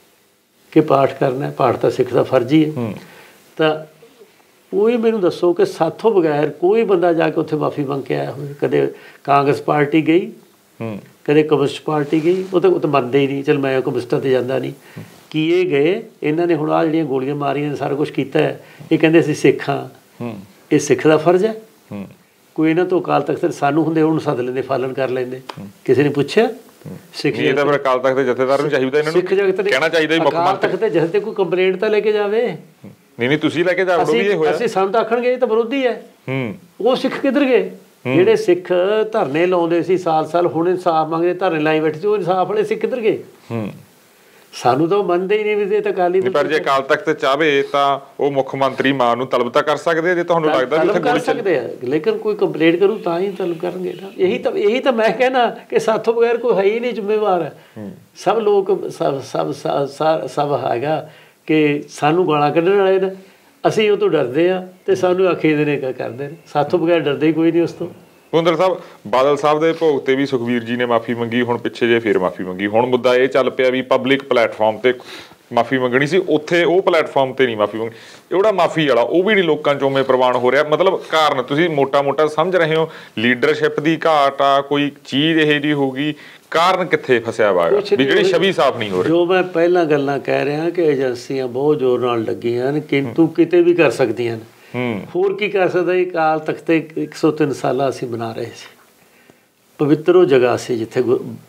ਕਿ ਪਾਠ ਕਰਨਾ? ਪਾਠ ਤਾਂ ਸਿੱਖ ਦਾ ਫਰਜ਼ ਹੀ ਹੈ। ਤਾਂ ਕੋਈ ਮੈਨੂੰ ਦੱਸੋ ਕਿ ਸਾਥੋਂ ਬਗੈਰ ਕੋਈ ਬੰਦਾ ਜਾ ਕੇ ਉੱਥੇ ਮਾਫੀ ਮੰਗ ਕੇ ਆਇਆ ਹੋਵੇ? ਕਦੇ ਕਾਂਗਰਸ ਪਾਰਟੀ ਗਈ, ਕਦੇ ਕਮਿਊਨਿਸਟ ਪਾਰਟੀ ਗਈ, ਉਹ ਤਾਂ ਉਹ ਤਾਂ ਮੰਨਦੇ ਹੀ ਨਹੀਂ। ਚਲ ਮੈਂ ਕਮਿਊਨਿਸਟਾਂ 'ਤੇ ਜਾਂਦਾ ਨਹੀਂ। ਕੀ ਇਹ ਗਏ? ਇਹਨਾਂ ਨੇ ਹੁਣ ਆਹ ਜਿਹੜੀਆਂ ਗੋਲੀਆਂ ਮਾਰੀਆਂ ਨੇ, ਸਾਰਾ ਕੁਛ ਕੀਤਾ ਹੈ, ਇਹ ਕਹਿੰਦੇ ਅਸੀਂ ਸਿੱਖ ਹਾਂ। ਇਹ ਸਿੱਖ ਦਾ ਫਰਜ਼ ਹੈ? ਕੋਈ ਇਹਨਾਂ ਤੋਂ ਅਕਾਲ ਤਖਤ ਸਾਨੂੰ ਹੁੰਦੇ ਉਹਨੂੰ ਸੱਦ ਲੈਂਦੇ, ਫਾਲਨ ਕਰ ਲੈਂਦੇ। ਕਿਸੇ ਨੇ ਪੁੱਛਿਆ? ਸਿੱਖ ਇਹ ਤਾਂ ਫਿਰ ਅਕਾਲ ਤਖਤ ਦੇ ਜਥੇਦਾਰ ਨੂੰ ਚਾਹੀਦਾ, ਇਹਨਾਂ ਨੂੰ ਕਹਿਣਾ ਚਾਹੀਦਾ ਮੁੱਖ ਮੰਤਰੀ। ਅਕਾਲ ਤਖਤ ਦੇ ਜਥੇ 'ਤੇ ਕੋਈ ਕੰਪਲੇਂਟ ਤਾਂ ਲੈ ਕੇ ਜਾਵੇ। ਨਹੀਂ ਨਹੀਂ, ਤੁਸੀਂ ਲੈ ਕੇ ਜਾਓ ਵੀ ਇਹ ਹੋਇਆ। ਅਸੀਂ ਸਾਨੂੰ ਤਾਂ ਆਖਣਗੇ ਇਹ ਤਾਂ ਵਿਰੋਧੀ ਹੈ। ਉਹ ਸਿੱਖ ਕਿੱਧਰ ਗਏ? ਜਿਹੜੇ ਸਿੱਖ ਧਰਨੇ ਲਾਉਂਦੇ ਸੀ ਸਾਲ ਸਾਲ, ਹੁਣ ਇਨਸਾਫ ਮੰਗਦੇ ਧਰਨੇ ਲਾਈ ਬੈਠੇ ਸੀ, ਉਹ ਇਨਸਾਫ ਵਾਲੇ ਸਿੱਖ ਕਿੱਧਰ ਗਏ? ਸਾਨੂੰ ਤਾਂ ਉਹ ਮੰਨਦੇ ਹੀ ਨਹੀਂ ਵੀ ਇਹ ਤਾਂ ਅਕਾਲੀ ਦਲ। ਪਰ ਜੇ ਅਕਾਲ ਤਖਤ ਚਾਹਵੇ ਤਾਂ ਉਹ ਮੁੱਖ ਮੰਤਰੀ ਮਾਨ ਨੂੰ ਤਲਬ ਤਾਂ ਕਰ ਸਕਦੇ ਆ, ਜੇ ਤੁਹਾਨੂੰ ਲੱਗਦਾ ਵੀ ਉੱਥੇ ਕਰ ਸਕਦੇ ਆ, ਲੇਕਿਨ ਕੋਈ ਕੰਪਲੇਂਟ ਕਰੂ ਤਾਂ ਹੀ ਤਲਬ ਕਰਨਗੇ ਨਾ। ਇਹੀ ਤਾਂ ਇਹੀ ਤਾਂ ਮੈਂ ਕਹਿਣਾ ਕਿ ਸਾਥੋਂ ਬਗੈਰ ਕੋਈ ਹੈ ਹੀ ਨਹੀਂ ਜ਼ਿੰਮੇਵਾਰ। ਸਭ ਲੋਕ ਸਭ ਸਭ ਸਭ ਹੈਗਾ ਕਿ ਸਾਨੂੰ ਗਾਲਾਂ ਕੱਢਣ ਵਾਲੇ ਨੇ, ਅਸੀਂ ਉਹ ਤੋਂ ਡਰਦੇ ਆ ਤੇ ਸਾਨੂੰ ਆਖੀਦੇ ਨੇ ਕਰਦੇ ਨੇ, ਸਾਥੋਂ ਬਗੈਰ ਡਰਦੇ ਹੀ ਕੋਈ ਨਹੀਂ ਉਸ ਤੋਂ। ਭੁਪਿੰਦਰ ਸਾਹਿਬ, ਬਾਦਲ ਸਾਹਿਬ ਦੇ ਭੋਗ ਤੇ ਵੀ ਸੁਖਬੀਰ ਜੀ ਨੇ ਮਾਫੀ ਮੰਗੀ, ਹੁਣ ਪਿੱਛੇ ਜੇ ਫੇਰ ਮਾਫੀ ਮੰਗੀ। ਹੁਣ ਮੁੱਦਾ ਇਹ ਚੱਲ ਪਿਆ ਵੀ ਪਬਲਿਕ ਪਲੇਟਫਾਰਮ ਤੇ ਮਾਫੀ ਮੰਗਣੀ ਸੀ, ਉੱਥੇ ਉਹ ਪਲੇਟਫਾਰਮ ਤੇ ਨਹੀਂ ਮਾਫੀ ਮੰਗੀ। ਜਿਹੜਾ ਮਾਫੀ ਵਾਲਾ ਉਹ ਵੀ ਨਹੀਂ ਲੋਕਾਂ ਚੋਂ ਉਵੇਂ ਪ੍ਰਵਾਨ ਹੋ ਰਿਹਾ। ਮਤਲਬ ਕਾਰਨ ਤੁਸੀਂ ਮੋਟਾ ਮੋਟਾ ਸਮਝ ਰਹੇ ਹੋ, ਲੀਡਰਸ਼ਿਪ ਦੀ ਘਾਟ ਆ, ਕੋਈ ਚੀਜ਼ ਇਹੋ ਜਿਹੀ ਹੋਊਗੀ, ਕਾਰਨ ਕਿੱਥੇ ਫਸਿਆ ਵਾ ਵੀ ਜਿਹੜੀ ਛਵੀ ਸਾਫ਼ ਨਹੀਂ ਹੋ ਰਹੀ? ਜੋ ਮੈਂ ਪਹਿਲਾਂ ਗੱਲਾਂ ਕਹਿ ਰਿਹਾ ਕਿ ਏਜੰਸੀਆਂ ਬਹੁਤ ਜ਼ੋਰ ਨਾਲ ਲੱਗੀਆਂ ਨੇ, ਕਿੰਤੂ ਕਿਤੇ ਵੀ ਕਰ ਸਕਦੀਆਂ ਨੇ। ਹੋਰ ਕੀ ਕਰ ਸਕਦਾ? ਇਹ ਅਕਾਲ ਤਖਤ ਤੇ ਇੱਕ ਸੌ ਤਿੰਨ ਸਾਲਾਂ ਅਸੀਂ ਬਣਾ ਰਹੇ ਸੀ, ਪਵਿੱਤਰ ਉਹ ਜਗ੍ਹਾ ਸੀ ਜਿੱਥੇ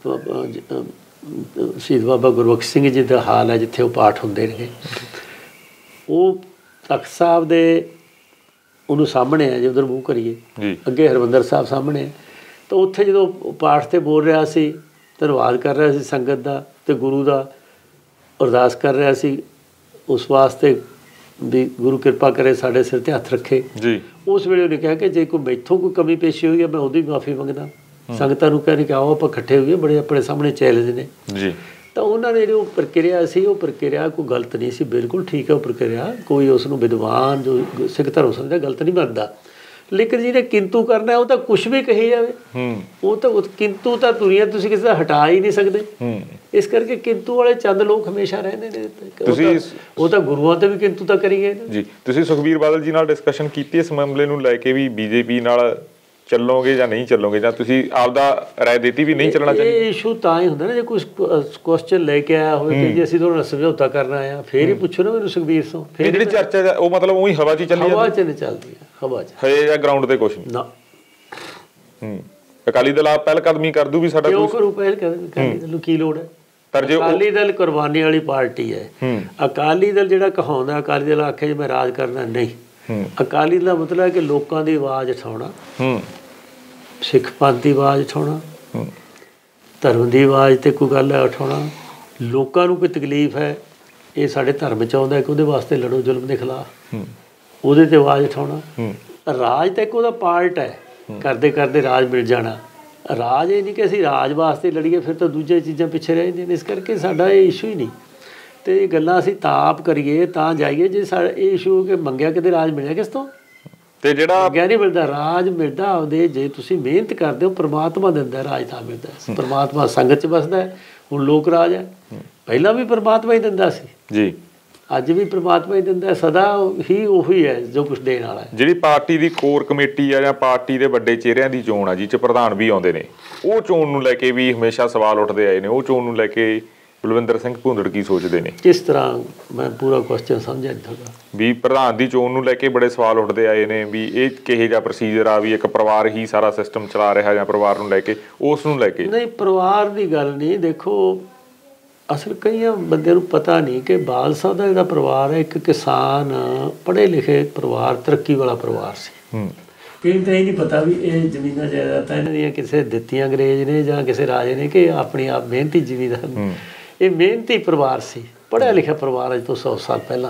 ਸ਼ਹੀਦ ਬਾਬਾ ਗੁਰਬਖਸ਼ ਸਿੰਘ ਜੀ ਦਾ ਹਾਲ ਹੈ, ਜਿੱਥੇ ਉਹ ਪਾਠ ਹੁੰਦੇ ਨੇ। ਉਹ ਤਖਤ ਸਾਹਿਬ ਦੇ ਉਹਨੂੰ ਸਾਹਮਣੇ ਹੈ, ਜੇ ਉਧਰ ਮੂੰਹ ਕਰੀਏ ਅੱਗੇ ਹਰਿਮੰਦਰ ਸਾਹਿਬ ਸਾਹਮਣੇ, ਤਾਂ ਉੱਥੇ ਜਦੋਂ ਪਾਠ ਤੇ ਬੋਲ ਰਿਹਾ ਸੀ, ਧੰਨਵਾਦ ਕਰ ਰਿਹਾ ਸੀ ਸੰਗਤ ਦਾ ਤੇ ਗੁਰੂ ਦਾ, ਅਰਦਾਸ ਕਰ ਰਿਹਾ ਸੀ ਉਸ ਵਾਸਤੇ ਵੀ ਗੁਰੂ ਕਿਰਪਾ ਕਰੇ ਸਾਡੇ ਸਿਰ ਤੇ ਹੱਥ ਰੱਖੇ ਜੀ। ਉਸ ਵੇਲੇ ਉਹਨੇ ਕਿਹਾ ਕਿ ਜੇ ਕੋਈ ਮੈਥੋਂ ਕੋਈ ਕਮੀ ਪੇਸ਼ੀ ਹੋਈ ਹੈ ਮੈਂ ਉਹਦੀ ਮਾਫੀ ਮੰਗਦਾ। ਸੰਗਤਾਂ ਨੂੰ ਕਹਿ ਕਿ ਆਓ ਆਪਾਂ ਇਕੱਠੇ ਹੋਈਏ, ਬੜੇ ਆਪਣੇ ਸਾਹਮਣੇ ਚੈਲੰਜ ਨੇ ਜੀ। ਤਾਂ ਉਹਨਾਂ ਨੇ ਜਿਹੜੀ ਉਹ ਪ੍ਰਕਿਰਿਆ ਸੀ, ਉਹ ਪ੍ਰਕਿਰਿਆ ਕੋਈ ਗਲਤ ਨਹੀਂ ਸੀ, ਬਿਲਕੁਲ ਠੀਕ ਹੈ ਉਹ ਪ੍ਰਕਿਰਿਆ। ਕੋਈ ਉਸ ਨੂੰ ਵਿਦਵਾਨ ਜੋ ਸਿੱਖ ਧਰਮ ਸਮਝਦਾ ਗਲਤ ਨਹੀਂ ਮੰਨਦਾ, ਲੇਕਿਨ ਜਿਹਨੇ ਕਿੰਤੂ ਕਰਨਾ ਉਹ ਤਾਂ ਕੁਛ ਵੀ ਕਹੀ ਜਾਵੇ। ਉਹ ਤਾਂ ਕਿੰਤੂ ਤਾਂ ਦੁਨੀਆ ਤੁਸੀਂ ਕਿਸੇ ਦਾ ਹਟਾ ਹੀ ਨਹੀਂ ਸਕਦੇ। ਇਸ ਕਰਕੇ ਕਿੰਤੂ ਵਾਲੇ ਚੰਦ ਲੋਕ ਹਮੇਸ਼ਾ ਰਹਿੰਦੇ ਨੇ। ਤੁਸੀਂ ਉਹ ਤਾਂ ਗੁਰੂਆਂ ਤੇ ਵੀ ਕਿੰਤੂ ਤਾਂ ਕਰੀ ਗਏ ਜੀ। ਤੁਸੀਂ ਸੁਖਬੀਰ ਬਾਦਲ ਜੀ ਨਾਲ ਡਿਸਕਸ਼ਨ ਕੀਤੀ ਇਸ ਮਾਮਲੇ ਨੂੰ ਲੈ ਕੇ ਵੀ ਬੀਜੇਪੀ ਨਾਲ ਚੱਲੋਗੇ ਜਾਂ ਨਹੀਂ ਚੱਲੋਗੇ, ਜਾਂ ਤੁਸੀਂ ਆਪਦਾ ਰਾਏ ਦਿੱਤੀ ਵੀ ਨਹੀਂ ਚੱਲਣਾ ਚਾਹੀਦਾ? ਇਹ ਇਸ਼ੂ ਤਾਂ ਹੀ ਹੁੰਦਾ ਨਾ ਜੇ ਕੋਈ ਕੁਐਸਚਨ ਲੈ ਕੇ ਆਇਆ ਹੋਵੇ ਕਿ ਜੀ ਅਸੀਂ ਤੁਹਾਡਾ ਸਮਝੌਤਾ ਕਰਨਾ ਆ, ਫੇਰ ਹੀ ਪੁੱਛੋ ਨਾ ਮੈਨੂੰ ਸੁਖਬੀਰ ਤੋਂ। ਫਿਰ ਜਿਹੜੀ ਚਰਚਾ ਉਹ ਮਤਲਬ ਉਹੀ ਹਵਾ 'ਚ ਹੀ ਚੱਲੀ ਹਵਾ 'ਚ ਨਹੀਂ ਚੱਲਦੀ ਹੈ, ਹਵਾ 'ਚ ਹਜੇ ਜਾਂ ਗਰਾਊਂਡ ਤੇ ਕੁਛ ਨਾ। ਹੂੰ ਅਕਾਲੀ ਦਲ ਆਪ ਪਹਿਲ ਕਦਮੀ ਕਰ ਦੂ ਵੀ ਸਾਡਾ ਕਿਉਂ ਕਰੂ ਪਹਿਲ ਕਦਮੀ? ਅਕਾਲੀ ਦਲ ਨੂੰ ਕੀ ਲੋੜ ਹੈ? ਪਰ ਜੇ ਅਕਾਲੀ ਦਲ ਕੁਰਬਾਨੀ ਵਾਲੀ ਪਾਰਟੀ ਹੈ, ਅਕਾਲੀ ਦਲ ਜਿਹੜਾ ਕਹਾਉਂਦਾ ਅਕਾਲੀ ਦਲ ਆਖੇ ਜੇ ਮੈਂ ਰਾਜ ਕਰਨਾ, ਨਹੀਂ। ਅਕਾਲੀ ਦਲ ਦਾ ਮਤਲਬ ਹੈ ਕਿ ਲੋਕਾਂ ਦੀ ਆਵਾਜ਼ ਉਠਾਉਣਾ, ਸਿੱਖ ਪੰਥ ਦੀ ਆਵਾਜ਼ ਉਠਾਉਣਾ, ਧਰਮ ਦੀ ਆਵਾਜ਼ ਤੇ ਕੋਈ ਗੱਲ ਹੈ ਉਠਾਉਣਾ। ਲੋਕਾਂ ਨੂੰ ਕੋਈ ਤਕਲੀਫ ਹੈ, ਇਹ ਸਾਡੇ ਧਰਮ 'ਚ ਆਉਂਦਾ ਕਿ ਉਹਦੇ ਵਾਸਤੇ ਲੜੋ ਜ਼ੁਲਮ ਦੇ ਖਿਲਾਫ, ਉਹਦੇ ਤੇ ਆਵਾਜ਼ ਉਠਾਉਣਾ। ਰਾਜ ਤਾਂ ਇੱਕ ਉਹਦਾ ਪਾਰਟ ਹੈ, ਕਰਦੇ ਕਰਦੇ ਰਾਜ ਮਿਲ ਜਾਣਾ। ਰਾਜ ਇਹ ਨਹੀਂ ਕਿ ਅਸੀਂ ਰਾਜ ਵਾਸਤੇ ਲੜੀਏ, ਫਿਰ ਤਾਂ ਦੂਜੀਆਂ ਚੀਜ਼ਾਂ ਪਿੱਛੇ ਰਹਿ ਜਾਂਦੀਆਂ ਨੇ। ਇਸ ਕਰਕੇ ਸਾਡਾ ਇਹ ਇਸ਼ੂ ਹੀ ਨਹੀਂ। ਤੇ ਇਹ ਗੱਲਾਂ ਅਸੀਂ ਤਾਂ ਆਪ ਕਰੀਏ ਤਾਂ ਜਾਈਏ ਜੇ ਸਾਡਾ ਇਹ ਇਸ਼ੂ ਕਿ ਮੰਗਿਆ ਕਿਤੇ ਰਾਜ ਮਿਲਿਆ ਕਿਸ ਤੋਂ? ਤੇ ਜਿਹੜਾ ਮੰਗਿਆ ਨਹੀਂ ਮਿਲਦਾ, ਰਾਜ ਮਿਲਦਾ ਉਹਦੇ ਜੇ ਤੁਸੀਂ ਮਿਹਨਤ ਕਰਦੇ ਹੋ, ਪ੍ਰਮਾਤਮਾ ਦਿੰਦਾ ਰਾਜ ਤਾਂ ਮਿਲਦਾ। ਪ੍ਰਮਾਤਮਾ ਸੰਗਤ 'ਚ ਵਸਦਾ ਹੈ। ਹੁਣ ਲੋਕ ਰਾਜ ਹੈ, ਪਹਿਲਾਂ ਵੀ ਪ੍ਰਮਾਤਮਾ ਹੀ ਦਿੰਦਾ ਸੀ ਜੀ, ਅੱਜ ਵੀ ਪ੍ਰਮਾਤਮਾ ਹੀ ਦਿੰਦਾ, ਸਦਾ ਹੀ ਉਹੀ ਹੈ ਜੋ ਕੁਛ ਦੇਣ ਵਾਲਾ ਹੈ। ਜਿਹੜੀ ਪਾਰਟੀ ਦੀ ਕੋਰ ਕਮੇਟੀ ਆ ਜਾਂ ਪਾਰਟੀ ਦੇ ਵੱਡੇ ਚਿਹਰਿਆਂ ਦੀ ਚੋਣ ਆ, ਜਿਹ 'ਚ ਪ੍ਰਧਾਨ ਵੀ ਆਉਂਦੇ ਨੇ, ਉਹ ਚੋਣ ਨੂੰ ਲੈ ਕੇ ਵੀ ਹਮੇਸ਼ਾ ਸਵਾਲ ਉੱਠਦੇ ਆਏ ਨੇ। ਉਹ ਚੋਣ ਨੂੰ ਲੈ ਕੇ ਬਲਵਿੰਦਰ ਸਿੰਘ ਭੁੰਦੜ ਕੀ ਸੋਚਦੇ ਨੇ? ਕਿਸ ਤਰ੍ਹਾਂ? ਮੈਂ ਪੂਰਾ ਕੁਐਸਚਨ ਸਮਝਿਆ ਨਹੀਂ ਤੁਹਾਡਾ। ਵੀ ਪ੍ਰਧਾਨ ਦੀ ਚੋਣ ਨੂੰ ਲੈ ਕੇ ਬੜੇ ਸਵਾਲ ਉੱਠਦੇ ਆਏ ਨੇ ਵੀ ਇਹ ਕਿਹੋ ਜਿਹਾ ਪ੍ਰੋਸੀਜਰ ਆ, ਵੀ ਇੱਕ ਪਰਿਵਾਰ ਹੀ ਸਾਰਾ ਸਿਸਟਮ ਚਲਾ ਰਿਹਾ ਜਾਂ ਪਰਿਵਾਰ ਨੂੰ ਲੈ ਕੇ, ਉਸ ਨੂੰ ਲੈ ਕੇ? ਨਹੀਂ, ਪਰਿਵਾਰ ਦੀ ਗੱਲ ਨਹੀਂ। ਦੇਖੋ ਅਸਲ ਕਈਆਂ ਬੰਦਿਆਂ ਨੂੰ ਪਤਾ ਨਹੀਂ ਕਿ ਬਾਦਲ ਸਾਹਿਬ ਦਾ ਜਿਹੜਾ ਪਰਿਵਾਰ ਹੈ ਇੱਕ ਕਿਸਾਨ ਪੜ੍ਹੇ ਲਿਖੇ ਪਰਿਵਾਰ, ਤਰੱਕੀ ਵਾਲਾ ਪਰਿਵਾਰ ਸੀ। ਕਈ ਤਾਂ ਇਹ ਨਹੀਂ ਪਤਾ ਵੀ ਇਹ ਜ਼ਮੀਨਾਂ ਜਾਇਦਾਦਾਂ ਇਹਨਾਂ ਦੀਆਂ ਕਿਸੇ ਦਿੱਤੀਆਂ ਅੰਗਰੇਜ਼ ਨੇ ਜਾਂ ਕਿਸੇ ਰਾਜੇ ਨੇ ਕਿ ਆਪਣੀ ਆਪ ਮਿਹਨਤੀ ਜ਼ਿਮੀਂਦਾਰ ਨੇ। ਇਹ ਮਿਹਨਤੀ ਪਰਿਵਾਰ ਸੀ, ਪੜ੍ਹਿਆ ਲਿਖਿਆ ਪਰਿਵਾਰ। ਅੱਜ ਤੋਂ ਸੌ ਸਾਲ ਪਹਿਲਾਂ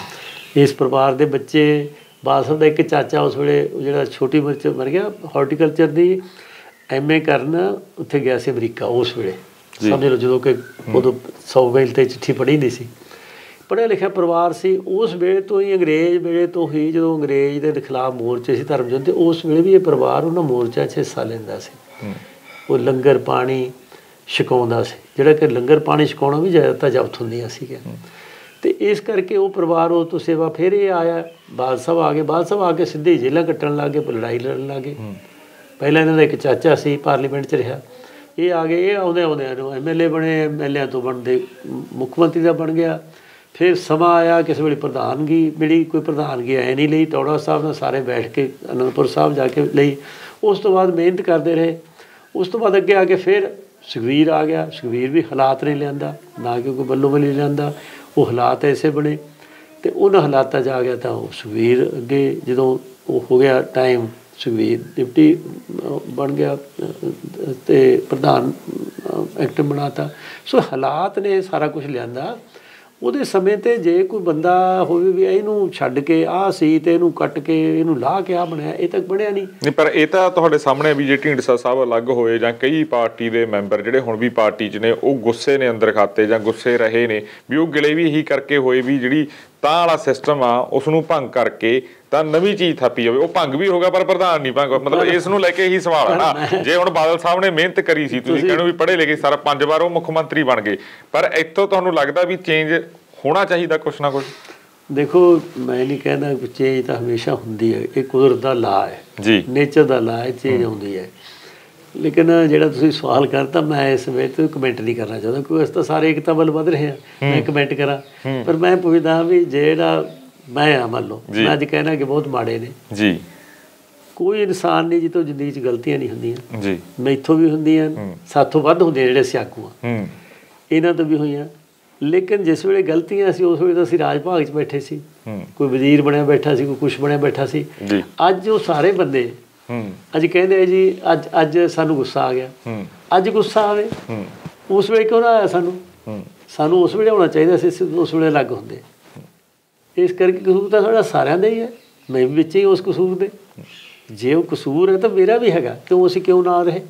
ਇਸ ਪਰਿਵਾਰ ਦੇ ਬੱਚੇ, ਬਾਦਲ ਸਾਹਿਬ ਦਾ ਇੱਕ ਚਾਚਾ ਉਸ ਵੇਲੇ ਜਿਹੜਾ ਛੋਟੀ ਉਮਰ 'ਚ ਮਰ ਗਿਆ, ਹਾਰਟੀਕਲਚਰ ਦੀ ਐਮ ਏ ਕਰਨ ਉੱਥੇ ਗਿਆ ਸੀ ਅਮਰੀਕਾ। ਉਸ ਵੇਲੇ ਸਮਝ ਲਓ ਜਦੋਂ ਕਿ ਉਦੋਂ ਸੌ ਵੇਲ 'ਤੇ ਚਿੱਠੀ ਪੜ੍ਹੀ ਨਹੀਂ ਸੀ। ਪੜ੍ਹਿਆ ਲਿਖਿਆ ਪਰਿਵਾਰ ਸੀ। ਉਸ ਵੇਲੇ ਤੋਂ ਹੀ ਅੰਗਰੇਜ਼ ਵੇਲੇ ਤੋਂ ਹੀ ਜਦੋਂ ਅੰਗਰੇਜ਼ ਦੇ ਖਿਲਾਫ ਮੋਰਚੇ ਸੀ ਧਰਮ ਯੁੱਧ, ਉਸ ਵੇਲੇ ਵੀ ਇਹ ਪਰਿਵਾਰ ਉਹਨਾਂ ਮੋਰਚਿਆਂ 'ਚ ਹਿੱਸਾ ਲੈਂਦਾ ਸੀ। ਉਹ ਲੰਗਰ ਪਾਣੀ ਛਕਾਉਂਦਾ ਸੀ, ਜਿਹੜਾ ਕਿ ਲੰਗਰ ਪਾਣੀ ਛਕਾਉਣਾ ਵੀ ਜ਼ਿਆਦਾਤਰ ਜ਼ਬਤ ਹੁੰਦੀਆਂ ਸੀਗੀਆਂ। ਅਤੇ ਇਸ ਕਰਕੇ ਉਹ ਪਰਿਵਾਰ ਉਹ ਤੋਂ ਸੇਵਾ, ਫਿਰ ਇਹ ਆਇਆ ਬਾਦਲ ਸਾਹਿਬ ਆ ਗਏ। ਬਾਦਲ ਸਾਹਿਬ ਆ ਕੇ ਸਿੱਧੇ ਜੇਲਾਂ ਕੱਟਣ ਲੱਗ ਗਏ, ਲੜਾਈ ਲੜਨ ਲੱਗ ਗਏ। ਪਹਿਲਾਂ ਇਹਨਾਂ ਦਾ ਇੱਕ ਚਾਚਾ ਸੀ ਪਾਰਲੀਮੈਂਟ 'ਚ ਰਿਹਾ, ਇਹ ਆ ਗਏ। ਇਹ ਆਉਂਦੇ ਆਉਂਦਿਆਂ ਨੂੰ ਐਮ ਐਲ ਏ ਬਣੇ, ਐਮ ਐਲ ਏਆਂ ਤੋਂ ਬਣਦੇ ਮੁੱਖ ਮੰਤਰੀ ਦਾ ਬਣ ਗਿਆ। ਫਿਰ ਸਮਾਂ ਆਇਆ, ਕਿਸੇ ਵੇਲੇ ਪ੍ਰਧਾਨਗੀ ਮਿਲੀ, ਕੋਈ ਪ੍ਰਧਾਨਗੀ ਐ ਨਹੀਂ ਲਈ, ਟੌੜਾ ਸਾਹਿਬ ਨਾਲ ਸਾਰੇ ਬੈਠ ਕੇ ਅਨੰਦਪੁਰ ਸਾਹਿਬ ਜਾ ਕੇ ਲਈ। ਉਸ ਤੋਂ ਬਾਅਦ ਮਿਹਨਤ ਕਰਦੇ ਰਹੇ। ਉਸ ਤੋਂ ਬਾਅਦ ਅੱਗੇ ਆ ਕੇ ਫਿਰ ਸੁਖਬੀਰ ਆ ਗਿਆ। ਸੁਖਬੀਰ ਵੀ ਹਾਲਾਤ ਨੇ ਲਿਆਂਦਾ, ਨਾ ਕਿ ਕੋਈ ਬੱਲੋ ਬੱਲੀ ਲਿਆਂਦਾ, ਉਹ ਹਾਲਾਤ ਐਸੇ ਬਣੇ ਅਤੇ ਉਹਨਾਂ ਹਾਲਾਤਾਂ 'ਚ ਆ ਗਿਆ। ਤਾਂ ਉਹ ਸੁਖਬੀਰ ਅੱਗੇ ਜਦੋਂ ਉਹ ਹੋ ਗਿਆ ਟਾਈਮ, ਸੁਖਬੀਰ ਡਿਪਟੀ ਬਣ ਗਿਆ ਅਤੇ ਪ੍ਰਧਾਨ ਐਕਟਿਵ ਬਣਾ ਤਾ। ਸੋ ਹਾਲਾਤ ਨੇ ਸਾਰਾ ਕੁਝ ਲਿਆਂਦਾ। ਉਹਦੇ ਸਮੇਂ 'ਤੇ ਜੇ ਕੋਈ ਬੰਦਾ ਹੋਵੇ ਵੀ ਇਹਨੂੰ ਛੱਡ ਕੇ ਆਹ ਸੀ ਤੇ ਇਹਨੂੰ ਕੱਟ ਕੇ ਇਹਨੂੰ ਲਾਹ ਕੇ ਆਹ ਬਣਿਆ, ਇਹ ਤਾਂ ਬਣਿਆ ਨਹੀਂ। ਨਹੀਂ ਪਰ ਇਹ ਤਾਂ ਤੁਹਾਡੇ ਸਾਹਮਣੇ ਵੀ ਜੇ ਢੀਂਡਸਾ ਸਾਹਿਬ ਅਲੱਗ ਹੋਏ ਜਾਂ ਕਈ ਪਾਰਟੀ ਦੇ ਮੈਂਬਰ ਜਿਹੜੇ ਹੁਣ ਵੀ ਪਾਰਟੀ 'ਚ ਨੇ ਉਹ ਗੁੱਸੇ ਨੇ ਅੰਦਰ ਖਾਤੇ ਜਾਂ ਗੁੱਸੇ ਰਹੇ ਨੇ ਵੀ ਉਹ ਗਿਲੇ ਵੀ ਇਹੀ ਕਰਕੇ ਹੋਏ ਵੀ ਜਿਹੜੀ ਤਾਂ ਵਾਲਾ ਸਿਸਟਮ ਆ ਉਸ ਨੂੰ ਭੰਗ ਕਰਕੇ ਤਾਂ ਨਵੀਂ ਚੀਜ਼ ਥਾਪੀ ਜਾਵੇ। ਉਹ ਭੰਗ ਵੀ ਹੋਗਾ ਪਰ ਪ੍ਰਧਾਨ ਨਹੀਂ ਭੰਗ, ਮਤਲਬ ਇਸ ਨੂੰ ਲੈ ਕੇ ਇਹੀ ਸਵਾਲ ਹੈ ਨਾ। ਜੇ ਹੁਣ ਬਾਦਲ ਸਾਹਿਬ ਨੇ ਮਿਹਨਤ ਕਰੀ ਸੀ, ਤੁਸੀਂ ਕਹਿੰਦੇ ਵੀ ਪੜ੍ਹੇ ਲਿਖੇ ਸਾਰਾ ਪੰਜ ਵਾਰ ਉਹ ਮੁੱਖ ਮੰਤਰੀ ਬਣ ਗਏ, ਪਰ ਇੱਥੋਂ ਤੁਹਾਨੂੰ ਲੱਗਦਾ ਵੀ ਚੇਂਜ ਹੋਣਾ ਚਾਹੀਦਾ ਕੁਛ ਨਾ ਕੁਛ? ਦੇਖੋ ਮੈਂ ਨਹੀਂ ਕਹਿੰਦਾ ਕਿ ਚੇਂਜ ਤਾਂ ਹਮੇਸ਼ਾ ਹੁੰਦੀ ਹੈ, ਇਹ ਕੁਦਰਤ ਦਾ ਲਾ ਹੈ ਜੀ, ਨੇਚਰ ਦਾ ਲਾ ਹੈ, ਚੇਂਜ ਹੁੰਦੀ ਹੈ। ਲੇਕਿਨ ਜਿਹੜਾ ਤੁਸੀਂ ਸਵਾਲ ਕਰਤਾ ਮੈਂ ਇਸ ਵਿੱਚ ਕਮੈਂਟ ਨਹੀਂ ਕਰਨਾ ਚਾਹੁੰਦਾ ਕਿਉਂਕਿ ਅਸੀਂ ਤਾਂ ਸਾਰੇ ਏਕਤਾ ਵੱਲ ਵੱਧ ਰਹੇ ਹਾਂ। ਮੈਂ ਕਮੈਂਟ ਕਰਾਂ ਪਰ ਮੈਂ ਪੁੱਛਦਾ ਵੀ ਜਿਹੜਾ ਮੈਂ ਆ ਮੰਨ ਲਓ ਮੈਂ ਅੱਜ ਕਹਿਣਾ ਕਿ ਬਹੁਤ ਮਾੜੇ ਨੇ ਜੀ, ਕੋਈ ਇਨਸਾਨ ਨਹੀਂ ਜਿੱਥੋਂ ਜ਼ਿੰਦਗੀ 'ਚ ਗਲਤੀਆਂ ਨਹੀਂ ਹੁੰਦੀਆਂ ਜੀ, ਮੈਥੋਂ ਵੀ ਹੁੰਦੀਆਂ, ਸਾਥੋਂ ਵੱਧ ਹੁੰਦੀਆਂ ਜਿਹੜੇ ਸਿਆਗੂ ਆ ਇਹਨਾਂ ਤੋਂ ਵੀ ਹੋਈਆਂ। ਲੇਕਿਨ ਜਿਸ ਵੇਲੇ ਗਲਤੀਆਂ ਸੀ ਉਸ ਵੇਲੇ ਤਾਂ ਅਸੀਂ ਰਾਜ ਭਾਗ 'ਚ ਬੈਠੇ ਸੀ, ਕੋਈ ਵਜ਼ੀਰ ਬਣਿਆ ਬੈਠਾ ਸੀ, ਕੋਈ ਕੁਛ ਬਣਿਆ ਬੈਠਾ ਸੀ। ਅੱਜ ਉਹ ਸਾਰੇ ਬੰਦੇ ਅੱਜ ਕਹਿੰਦੇ ਜੀ ਅੱਜ ਅੱਜ ਸਾਨੂੰ ਗੁੱਸਾ ਆ ਗਿਆ, ਅੱਜ ਗੁੱਸਾ ਆਵੇ ਉਸ ਵੇਲੇ ਕਿਉਂ ਨਾ ਆਇਆ ਸਾਨੂੰ? ਸਾਨੂੰ ਉਸ ਵੇਲੇ ਹੋਣਾ ਚਾਹੀਦਾ ਸੀ, ਉਸ ਵੇਲੇ ਅਲੱਗ ਹੁੰਦੇ। ਇਸ ਕਰਕੇ ਕਸੂਰ ਤਾਂ ਸਾਡਾ ਸਾਰਿਆਂ ਦਾ ਹੀ ਹੈ, ਮੈਂ ਵੀ ਵਿੱਚ ਹੀ ਉਸ ਕਸੂਰ ਦੇ। ਜੇ ਉਹ ਕਸੂਰ ਹੈ ਤਾਂ ਮੇਰਾ ਵੀ ਹੈਗਾ, ਕਿਉਂ ਅਸੀਂ ਕਿਉਂ ਨਾ ਰਹੇ?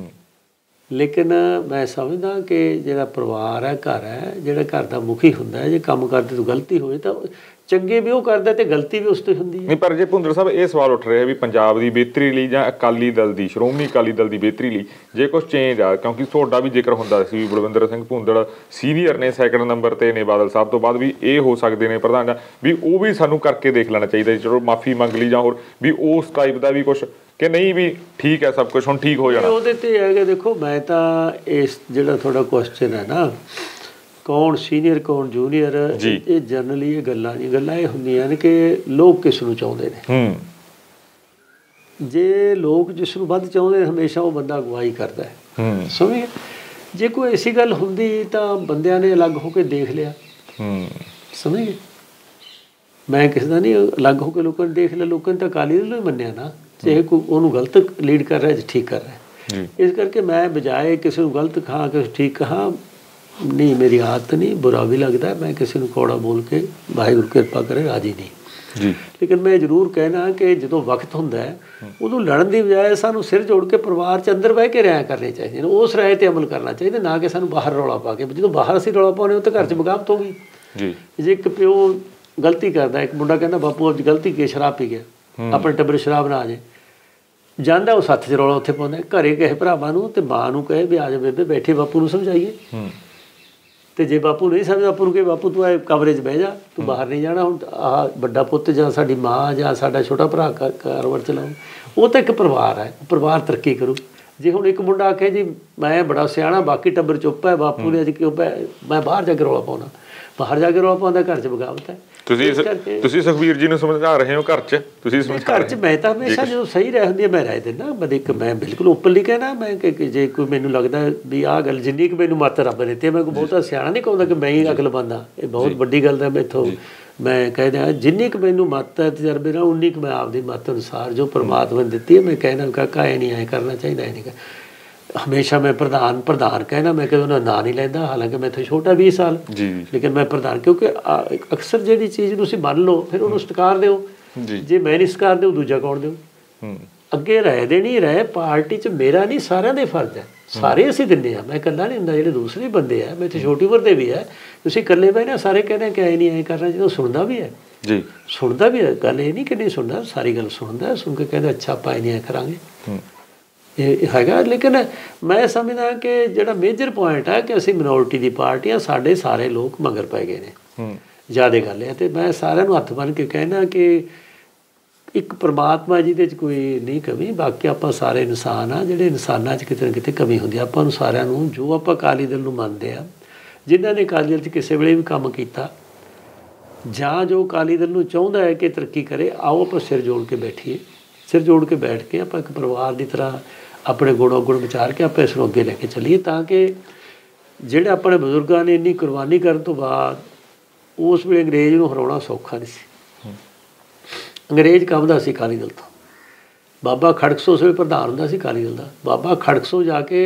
ਲੇਕਿਨ ਮੈਂ ਸਮਝਦਾ ਕਿ ਜਿਹੜਾ ਪਰਿਵਾਰ ਹੈ, ਘਰ ਹੈ, ਜਿਹੜਾ ਘਰ ਦਾ ਮੁਖੀ ਹੁੰਦਾ ਹੈ, ਜੇ ਕੰਮ ਕਰਦੇ ਤੋਂ ਗਲਤੀ ਹੋਵੇ ਤਾਂ ਚੰਗੇ ਵੀ ਉਹ ਕਰਦਾ ਤੇ ਗਲਤੀ ਵੀ ਉਸ ਤੋਂ ਹੁੰਦੀ ਹੈ। ਨਹੀਂ ਪਰ ਜੇ ਭੁੰਦੜ ਸਾਹਿਬ ਇਹ ਸਵਾਲ ਉੱਠ ਰਿਹਾ ਵੀ ਪੰਜਾਬ ਦੀ ਬਿਹਤਰੀ ਲਈ ਜਾਂ ਅਕਾਲੀ ਦਲ ਦੀ ਸ਼੍ਰੋਮਣੀ ਅਕਾਲੀ ਦਲ ਦੀ ਬਿਹਤਰੀ ਲਈ ਜੇ ਕੁਛ ਚੇਂਜ ਆ, ਕਿਉਂਕਿ ਤੁਹਾਡਾ ਵੀ ਜ਼ਿਕਰ ਹੁੰਦਾ ਸੀ ਵੀ ਬਲਵਿੰਦਰ ਸਿੰਘ ਭੁੰਦੜ ਸੀਨੀਅਰ ਨੇ, ਸੈਕਿੰਡ ਨੰਬਰ ਤੇ ਨੇ ਬਾਦਲ ਸਾਹਿਬ ਤੋਂ ਬਾਅਦ, ਵੀ ਇਹ ਹੋ ਸਕਦੇ ਨੇ ਪ੍ਰਧਾਨ, ਵੀ ਉਹ ਵੀ ਸਾਨੂੰ ਕਰਕੇ ਦੇਖ ਲੈਣਾ ਚਾਹੀਦਾ, ਚਲੋ ਮਾਫੀ ਮੰਗ ਲਈ ਜਾਂ ਹੋਰ ਵੀ ਉਸ ਟਾਈਪ ਦਾ ਵੀ ਕੁਛ, ਕਿ ਨਹੀਂ ਵੀ ਠੀਕ ਹੈ ਸਭ ਕੁਝ ਹੁਣ ਠੀਕ ਹੋ ਜਾਣਾ? ਉਹਦੇ ਤੇ ਹੈਗਾ ਦੇਖੋ ਮੈਂ ਤਾਂ ਇਸ ਜਿਹੜਾ ਤੁਹਾਡਾ ਕੁਐਸਚਨ ਹੈ ਨਾ ਕੌਣ ਸੀਨੀਅਰ ਕੌਣ ਜੂਨੀਅਰ, ਇਹ ਜਨਰਲੀ ਇਹ ਗੱਲਾਂ ਨਹੀਂ, ਗੱਲਾਂ ਇਹ ਹੁੰਦੀਆਂ ਨੇ ਕਿ ਲੋਕ ਕਿਸ ਨੂੰ ਚਾਹੁੰਦੇ ਨੇ। ਜੇ ਲੋਕ ਜਿਸ ਨੂੰ ਵੱਧ ਚਾਹੁੰਦੇ ਨੇ ਹਮੇਸ਼ਾ ਉਹ ਬੰਦਾ ਅਗਵਾਈ ਕਰਦਾ ਹੈ, ਸਮਝੇ? ਜੇ ਕੋਈ ਐਸੀ ਗੱਲ ਹੁੰਦੀ ਤਾਂ ਬੰਦਿਆਂ ਨੇ ਅਲੱਗ ਹੋ ਕੇ ਦੇਖ ਲਿਆ, ਸਮਝੇ? ਮੈਂ ਕਿਸੇ ਦਾ ਨਹੀਂ ਅਲੱਗ ਹੋ ਕੇ ਲੋਕਾਂ ਨੇ ਦੇਖ ਲਿਆ, ਲੋਕਾਂ ਨੇ ਤਾਂ ਅਕਾਲੀ ਦਲ ਨੂੰ ਹੀ ਮੰਨਿਆ ਨਾ, ਚਾਹੇ ਕੋਈ ਉਹਨੂੰ ਗਲਤ ਲੀਡ ਕਰ ਰਿਹਾ ਜਾਂ ਠੀਕ ਕਰ ਰਿਹਾ। ਇਸ ਕਰਕੇ ਮੈਂ ਬਜਾਏ ਕਿਸੇ ਨੂੰ ਗਲਤ ਕਹਾਂ ਕਿਸੇ ਠੀਕ ਕਹਾਂ, ਨਹੀਂ ਮੇਰੀ ਆਦਤ ਨਹੀਂ, ਬੁਰਾ ਵੀ ਲੱਗਦਾ, ਮੈਂ ਕਿਸੇ ਨੂੰ ਕੌੜਾ ਬੋਲ ਕੇ ਵਾਹਿਗੁਰੂ ਕਿਰਪਾ ਕਰੇ ਰਾਜੀ ਨਹੀਂ ਜੀ। ਲੇਕਿਨ ਮੈਂ ਜ਼ਰੂਰ ਕਹਿਣਾ ਕਿ ਜਦੋਂ ਵਕਤ ਹੁੰਦਾ ਹੈ ਉਦੋਂ ਲੜਨ ਦੀ ਬਜਾਏ ਸਾਨੂੰ ਸਿਰ ਜੋੜ ਕੇ ਪਰਿਵਾਰ 'ਚ ਅੰਦਰ ਬਹਿ ਕੇ ਰਿਆ ਕਰਨੇ ਚਾਹੀਦੇ ਨੇ, ਉਸ ਰਾਏ 'ਤੇ ਅਮਲ ਕਰਨਾ ਚਾਹੀਦਾ, ਨਾ ਕਿ ਸਾਨੂੰ ਬਾਹਰ ਰੌਲਾ ਪਾ ਕੇ। ਜਦੋਂ ਬਾਹਰ ਅਸੀਂ ਰੌਲਾ ਪਾਉਂਦੇ ਉਹ ਤਾਂ ਘਰ 'ਚ ਬਗਾਵਤ ਹੋ ਗਈ ਜੀ। ਜੇ ਇੱਕ ਪਿਓ ਗਲਤੀ ਕਰਦਾ, ਇੱਕ ਮੁੰਡਾ ਕਹਿੰਦਾ ਬਾਪੂ ਅੱਜ ਗਲਤੀ ਕੀ ਸ਼ਰਾਬ ਪੀ ਗਿਆ, ਆਪਣੇ ਟੱਬਰ ਸ਼ਰਾਬ ਨਾ ਆ ਜਾਏ, ਜਾਂਦਾ ਉਹ ਸੱਥ 'ਚ ਰੌਲਾ ਉੱਥੇ ਪਾਉਂਦਾ, ਘਰੇ ਕਹੇ ਭਰਾਵਾਂ ਨੂੰ ਤੇ ਮਾਂ ਨੂੰ ਕਹੇ ਵੀ ਆ ਜਾ ਬੇਬੇ ਬੈਠੇ ਬਾਪੂ ਨੂੰ ਸਮਝਾਈਏ। ਤੇ ਜੇ ਬਾਪੂ ਨਹੀਂ ਸਮਝਦਾ ਬਾਪੂ ਨੂੰ ਕਹੇ ਬਾਪੂ ਤੂੰ ਇਹ ਕਮਰੇ 'ਚ ਬਹਿ ਜਾ, ਤੂੰ ਬਾਹਰ ਨਹੀਂ ਜਾਣਾ, ਹੁਣ ਆਹ ਵੱਡਾ ਪੁੱਤ ਜਾਂ ਸਾਡੀ ਮਾਂ ਜਾਂ ਸਾਡਾ ਛੋਟਾ ਭਰਾ ਕਾਰੋਬਾਰ ਚਲਾਉ, ਉਹ ਤਾਂ ਇੱਕ ਪਰਿਵਾਰ ਹੈ, ਪਰਿਵਾਰ ਤਰੱਕੀ ਕਰੂ। ਜੇ ਹੁਣ ਇੱਕ ਮੁੰਡਾ ਆਖੇ ਜੀ ਮੈਂ ਬੜਾ ਸਿਆਣਾ ਬਾਕੀ ਟੱਬਰ ਚੁੱਪ ਹੈ, ਬਾਪੂ ਨੇ ਅੱਜ ਕਿਉਂ ਮੈਂ ਬਾਹਰ ਜਾ ਕੇ ਰੌਲਾ ਪਾਉਣਾ, ਬਾਹਰ ਜਾ ਕੇ ਰੌਲਾ ਪਾਉਂਦਾ ਘਰ 'ਚ ਬਗਾਵਤ ਹੈ। ਤੁਸੀਂ ਤੁਸੀਂ ਸੁਖਬੀਰ ਜੀ ਨੂੰ ਸਮਝਾ ਰਹੇ ਹੋ ਘਰ 'ਚ, ਤੁਸੀਂ ਘਰ 'ਚ ਮੈਂ ਤਾਂ ਹਮੇਸ਼ਾ ਜਦੋਂ ਸਹੀ ਰਹਿ ਹੁੰਦੀ ਹੈ ਮੈਂ ਰਹਿ ਦਿੰਦਾ, ਮੈਂ ਇੱਕ ਮੈਂ ਬਿਲਕੁਲ ਓਪਨਲੀ ਕਹਿਣਾ ਮੈਂ ਕਿ ਜੇ ਕੋਈ ਮੈਨੂੰ ਲੱਗਦਾ ਵੀ ਆਹ ਗੱਲ ਜਿੰਨੀ ਕੁ ਮੈਨੂੰ ਮੱਤ ਰੱਬ ਨੇ, ਤੇ ਮੈਂ ਕੋਈ ਬਹੁਤਾ ਸਿਆਣਾ ਨਹੀਂ ਕਹਾਉਂਦਾ ਕਿ ਮੈਂ ਹੀ ਅਕਲਮੰਦ ਹਾਂ, ਇਹ ਬਹੁਤ ਵੱਡੀ ਗੱਲ ਹੈ ਮੈਥੋਂ। ਮੈਂ ਕਹਿੰਦਾ ਜਿੰਨੀ ਕੁ ਮੈਨੂੰ ਮੱਤ ਹੈ ਤਜਰਬੇ ਨਾਲ ਉਨੀ ਕੁ ਮੈਂ ਆਪਦੀ ਮੱਤ ਅਨੁਸਾਰ ਜੋ ਪਰਮਾਤਮਾ ਨੇ ਦਿੱਤੀ ਹੈ ਮੈਂ ਕਹਿਣਾ ਕਾਕਾ ਇਹ ਨਹੀਂ ਐਂ ਕਰਨਾ ਚਾਹੀਦਾ, ਇਹ ਨਹੀਂ। ਹਮੇਸ਼ਾ ਮੈਂ ਪ੍ਰਧਾਨ ਪ੍ਰਧਾਨ ਕਹਿਣਾ, ਮੈਂ ਕਦੇ ਉਹਨਾਂ ਨਾਂ ਨਹੀਂ ਲੈਂਦਾ, ਹਾਲਾਂਕਿ ਮੈਂ ਇੱਥੇ ਛੋਟਾ ਵੀਹ ਸਾਲ ਲੇਕਿਨ ਮੈਂ ਪ੍ਰਧਾਨ, ਕਿਉਂਕਿ ਅਕਸਰ ਜਿਹੜੀ ਚੀਜ਼ ਨੂੰ ਤੁਸੀਂ ਮੰਨ ਲਓ ਫਿਰ ਉਹਨੂੰ ਸਤਿਕਾਰ ਦਿਓ, ਜੇ ਮੈਂ ਨਹੀਂ ਸਤਿਕਾਰ ਦਿਓ ਦੂਜਾ ਕੌਣ ਦਿਓ? ਅੱਗੇ ਰਹਿ ਦੇਣੀ ਰਹਿ ਪਾਰਟੀ 'ਚ ਮੇਰਾ ਨਹੀਂ ਸਾਰਿਆਂ ਦੇ ਫਰਜ਼ ਹੈ, ਸਾਰੇ ਅਸੀਂ ਦਿੰਦੇ ਹਾਂ, ਮੈਂ ਇਕੱਲਾ ਨਹੀਂ ਹੁੰਦਾ, ਜਿਹੜੇ ਦੂਸਰੇ ਬੰਦੇ ਆ ਮੈਂ ਇੱਥੇ ਛੋਟੀ ਉਮਰ ਦੇ ਵੀ ਹੈ, ਤੁਸੀਂ ਇਕੱਲੇ ਬਹਿ ਨਾ ਸਾਰੇ ਕਹਿੰਦੇ ਕਿ ਐਂ ਨਹੀਂ ਐਂ ਕਰਨਾ, ਜਦੋਂ ਸੁਣਦਾ ਵੀ ਹੈ ਜੀ ਸੁਣਦਾ ਵੀ ਹੈ, ਗੱਲ ਇਹ ਨਹੀਂ ਕਿ ਨਹੀਂ ਸੁਣਦਾ, ਸਾਰੀ ਗੱਲ ਸੁਣਦਾ, ਸੁਣ ਕੇ ਕਹਿੰਦਾ ਅੱਛਾ ਆਪਾਂ ਐਂ ਨਹੀਂ ਐਂ ਕਰਾਂਗੇ, ਇਹ ਹੈਗਾ। ਲੇਕਿਨ ਮੈਂ ਸਮਝਦਾ ਕਿ ਜਿਹੜਾ ਮੇਜਰ ਪੁਆਇੰਟ ਹੈ ਕਿ ਅਸੀਂ ਮਿਨੋਰਟੀ ਦੀ ਪਾਰਟੀ ਹਾਂ, ਸਾਡੇ ਸਾਰੇ ਲੋਕ ਮਗਰ ਪੈ ਗਏ ਨੇ, ਜ਼ਿਆਦਾ ਗੱਲ ਹੈ। ਅਤੇ ਮੈਂ ਸਾਰਿਆਂ ਨੂੰ ਹੱਥ ਬੰਨ੍ਹ ਕੇ ਕਹਿਣਾ ਕਿ ਇੱਕ ਪਰਮਾਤਮਾ ਜਿਹਦੇ 'ਚ ਕੋਈ ਨਹੀਂ ਕਮੀ, ਬਾਕੀ ਆਪਾਂ ਸਾਰੇ ਇਨਸਾਨ ਆ, ਜਿਹੜੇ ਇਨਸਾਨਾਂ 'ਚ ਕਿਤੇ ਨਾ ਕਿਤੇ ਕਮੀ ਹੁੰਦੀ, ਆਪਾਂ ਨੂੰ ਸਾਰਿਆਂ ਨੂੰ ਜੋ ਆਪਾਂ ਅਕਾਲੀ ਦਲ ਨੂੰ ਮੰਨਦੇ ਹਾਂ, ਜਿਨ੍ਹਾਂ ਨੇ ਅਕਾਲੀ ਦਲ 'ਚ ਕਿਸੇ ਵੇਲੇ ਵੀ ਕੰਮ ਕੀਤਾ ਜਾਂ ਜੋ ਅਕਾਲੀ ਦਲ ਨੂੰ ਚਾਹੁੰਦਾ ਹੈ ਕਿ ਤਰੱਕੀ ਕਰੇ, ਆਓ ਆਪਾਂ ਸਿਰ ਜੋੜ ਕੇ ਬੈਠੀਏ, ਸਿਰ ਜੋੜ ਕੇ ਬੈਠ ਕੇ ਆਪਾਂ ਇੱਕ ਪਰਿਵਾਰ ਦੀ ਤਰ੍ਹਾਂ ਆਪਣੇ ਗੁਣੋ ਗੁਣ ਵਿਚਾਰ ਕੇ ਆਪਾਂ ਇਸ ਨੂੰ ਅੱਗੇ ਲੈ ਕੇ ਚੱਲੀਏ, ਤਾਂ ਕਿ ਜਿਹੜੇ ਆਪਣੇ ਬਜ਼ੁਰਗਾਂ ਨੇ ਇੰਨੀ ਕੁਰਬਾਨੀ ਕਰਨ ਤੋਂ ਬਾਅਦ ਉਸ ਵੇਲੇ ਅੰਗਰੇਜ਼ ਨੂੰ ਹਰਾਉਣਾ ਸੌਖਾ ਨਹੀਂ ਸੀ। ਅੰਗਰੇਜ਼ ਕੰਬਦਾ ਸੀ ਅਕਾਲੀ ਦਲ ਤੋਂ, ਬਾਬਾ ਖੜਕ ਸੋਹ ਉਸ ਵੇਲੇ ਪ੍ਰਧਾਨ ਹੁੰਦਾ ਸੀ ਅਕਾਲੀ ਦਲ ਦਾ, ਬਾਬਾ ਖੜਕ ਸੋਹ ਜਾ ਕੇ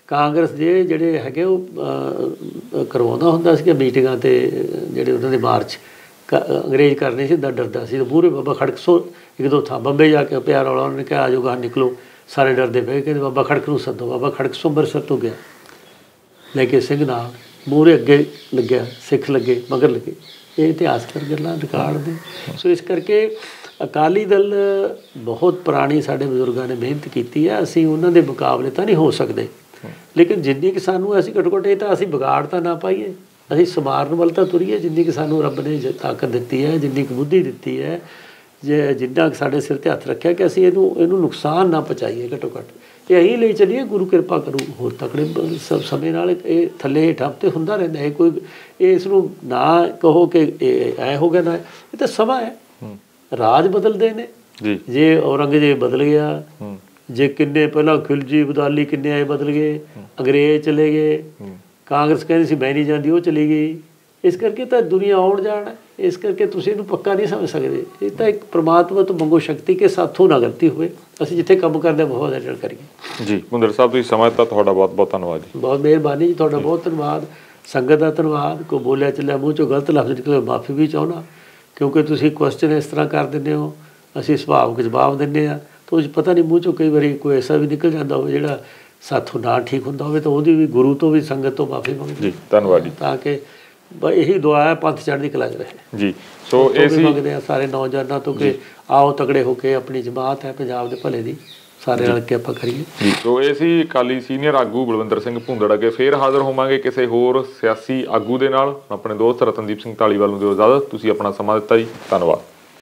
ਕਾਂਗਰਸ ਦੇ ਜਿਹੜੇ ਹੈਗੇ ਉਹ ਕਰਵਾਉਂਦਾ ਹੁੰਦਾ ਸੀ ਕਿ ਮੀਟਿੰਗਾਂ 'ਤੇ ਜਿਹੜੇ ਉਹਨਾਂ ਦੇ ਮਾਰਚ ਅੰਗਰੇਜ਼ ਕਰਨੇ ਸੀ, ਦਾ ਡਰਦਾ ਸੀ। ਮੂਹਰੇ ਬਾਬਾ ਖੜਕ ਸੋ ਇੱਕ ਦੋ ਥਾਂ ਬੰਬੇ ਜਾ ਕੇ ਪਿਆਰ ਵਾਲਾ ਉਹਨਾਂ ਨੇ ਕਿਹਾ ਆ ਜਾਓ ਬਾਹਰ ਨਿਕਲੋ, ਸਾਰੇ ਡਰਦੇ ਪਏ, ਕਹਿੰਦੇ ਬਾਬਾ ਖੜਕ ਨੂੰ ਸੱਦੋ। ਬਾਬਾ ਖੜਕ ਸੋ ਅੰਮ੍ਰਿਤਸਰ ਤੋਂ ਗਿਆ ਲੈ ਕੇ ਸਿੰਘ ਨਾਲ, ਮੂਹਰੇ ਅੱਗੇ ਲੱਗਿਆ, ਸਿੱਖ ਲੱਗੇ ਮਗਰ ਲੱਗੇ। ਇਹ ਇਤਿਹਾਸਕ ਗੱਲਾਂ ਰਿਕਾਰਡ ਦੇ। ਸੋ ਇਸ ਕਰਕੇ ਅਕਾਲੀ ਦਲ ਬਹੁਤ ਪੁਰਾਣੀ ਸਾਡੇ ਬਜ਼ੁਰਗਾਂ ਨੇ ਮਿਹਨਤ ਕੀਤੀ ਹੈ। ਅਸੀਂ ਉਹਨਾਂ ਦੇ ਮੁਕਾਬਲੇ ਤਾਂ ਨਹੀਂ ਹੋ ਸਕਦੇ, ਲੇਕਿਨ ਜਿੰਨੀ ਕਿ ਸਾਨੂੰ ਅਸੀਂ ਘੱਟੋ ਘੱਟ ਇਹ ਤਾਂ ਅਸੀਂ ਵਿਗਾੜ ਤਾਂ ਨਾ ਪਾਈਏ, ਅਸੀਂ ਸਮਾਰਨ ਵੱਲ ਤਾਂ ਤੁਰੀਏ। ਜਿੰਨੀ ਕਿ ਸਾਨੂੰ ਰੱਬ ਨੇ ਤਾਕਤ ਦਿੱਤੀ ਹੈ, ਜਿੰਨੀ ਕੁ ਬੁੱਧੀ ਦਿੱਤੀ ਹੈ, ਜੇ ਜਿੰਨਾ ਕੁ ਸਾਡੇ ਸਿਰ 'ਤੇ ਹੱਥ ਰੱਖਿਆ ਕਿ ਅਸੀਂ ਇਹਨੂੰ ਇਹਨੂੰ ਨੁਕਸਾਨ ਨਾ ਪਹੁੰਚਾਈਏ ਘੱਟੋ ਘੱਟ। ਇਹ ਅਸੀਂ ਲਈ ਚੱਲੀਏ, ਗੁਰੂ ਕਿਰਪਾ ਕਰੂ ਹੋਰ ਤਕੜੇ ਸਭ ਸਮੇਂ ਨਾਲ ਇਹ ਥੱਲੇ ਹੇਠਾਂ ਤੇ ਹੁੰਦਾ ਰਹਿੰਦਾ ਹੈ। ਕੋਈ ਇਸ ਨੂੰ ਨਾ ਕਹੋ ਕਿ ਇਹ ਐ ਹੋ ਗਿਆ ਨਾ, ਇਹ ਤਾਂ ਸਮਾਂ ਹੈ। ਰਾਜ ਬਦਲਦੇ ਨੇ ਜੀ, ਜੇ ਔਰੰਗਜ਼ੇਬ ਬਦਲ ਗਿਆ, ਜੇ ਕਿੰਨੇ ਪਹਿਲਾਂ ਖਿਲਜੀ ਬਦਾਲੀ ਕਿੰਨੇ ਆਏ ਬਦਲ ਗਏ, ਅੰਗਰੇਜ਼ ਚਲੇ ਗਏ, ਕਾਂਗਰਸ ਕਹਿੰਦੀ ਸੀ ਮੈਂ ਨਹੀਂ ਜਾਂਦੀ ਉਹ ਚਲੀ ਗਈ। ਇਸ ਕਰਕੇ ਤਾਂ ਦੁਨੀਆ ਆਉਣ ਜਾਣ ਹੈ। ਇਸ ਕਰਕੇ ਤੁਸੀਂ ਇਹਨੂੰ ਪੱਕਾ ਨਹੀਂ ਸਮਝ ਸਕਦੇ। ਇਹ ਤਾਂ ਇੱਕ ਪ੍ਰਮਾਤਮਾ ਤੋਂ ਮੰਗੋ ਸ਼ਕਤੀ ਕਿ ਸਾਥੋਂ ਨਾ ਗਲਤੀ ਹੋਵੇ, ਅਸੀਂ ਜਿੱਥੇ ਕੰਮ ਕਰਦੇ ਬਹੁਤ ਅਜਰ ਕਰੀਏ। ਜੀ ਭੁੰਦਰ ਸਾਹਿਬ, ਤੁਸੀਂ ਸਮਾਂ ਦਿੱਤਾ, ਤੁਹਾਡਾ ਬਹੁਤ ਬਹੁਤ ਧੰਨਵਾਦ ਜੀ। ਬਹੁਤ ਮਿਹਰਬਾਨੀ ਜੀ, ਤੁਹਾਡਾ ਬਹੁਤ ਧੰਨਵਾਦ। ਸੰਗਤ ਦਾ ਧੰਨਵਾਦ। ਕੋਈ ਬੋਲਿਆ ਚੱਲਿਆ ਮੂੰਹ 'ਚੋਂ ਗਲਤ ਲਫ਼ਜ਼ ਨਿਕਲੇ ਮਾਫੀ ਵੀ ਚਾਹੁੰਦਾ, ਕਿਉਂਕਿ ਤੁਸੀਂ ਕੁਐਸਚਨ ਇਸ ਤਰ੍ਹਾਂ ਕਰ ਦਿੰਦੇ ਹੋ, ਅਸੀਂ ਸੁਭਾਵਿਕ ਜਵਾਬ ਦਿੰਦੇ ਹਾਂ, ਤਾਂ ਉਹ ਪਤਾ ਨਹੀਂ ਮੂੰਹ 'ਚੋਂ ਕਈ ਵਾਰੀ ਕੋਈ ਐਸਾ ਵੀ ਨਿਕਲ ਜਾਂਦਾ ਹੋਵੇ ਜਿਹੜਾ ਸਾਥੋਂ ਨਾ ਠੀਕ ਹੁੰਦਾ ਹੋਵੇ, ਤਾਂ ਉਹਦੀ ਵੀ ਗੁਰੂ ਤੋਂ ਵੀ ਸੰਗਤ ਤੋਂ ਮਾਫੀ ਮੰਗਦੇ ਜੀ। ਧੰਨਵਾਦ ਜੀ। ਤਾਂ ਕਿ ਇਹੀ ਦੁਆ ਹੈ ਪੰਥ ਚੜ੍ਹਦੀ ਕਲਾ 'ਚ ਰਹੇ ਜੀ। ਸੋ ਇਹ ਸੀ ਮੰਗਦੇ ਆ ਸਾਰੇ ਨੌਜਵਾਨਾਂ ਤੋਂ ਕਿ ਆਓ ਤਗੜੇ ਹੋ ਕੇ, ਆਪਣੀ ਜਮਾਤ ਹੈ ਪੰਜਾਬ ਦੇ ਭਲੇ ਦੀ, ਸਾਰੇ ਰਲ ਕੇ ਆਪਾਂ ਕਰੀਏ ਜੀ। ਸੋ ਇਹ ਸੀ ਅਕਾਲੀ ਸੀਨੀਅਰ ਆਗੂ ਬਲਵਿੰਦਰ ਸਿੰਘ ਭੁੰਦੜ। ਅੱਗੇ ਫੇਰ ਹਾਜ਼ਰ ਹੋਵਾਂਗੇ ਕਿਸੇ ਹੋਰ ਸਿਆਸੀ ਆਗੂ ਦੇ ਨਾਲ। ਆਪਣੇ ਦੋਸਤ ਰਤਨਦੀਪ ਸਿੰਘ ਧਾਲੀਵਾਲ ਨੂੰ ਦਿਓ ਇਜਾਜ਼ਤ। ਤੁਸੀਂ ਆਪਣਾ ਸਮਾਂ ਦਿੱਤਾ ਜੀ, ਧੰਨਵਾਦ।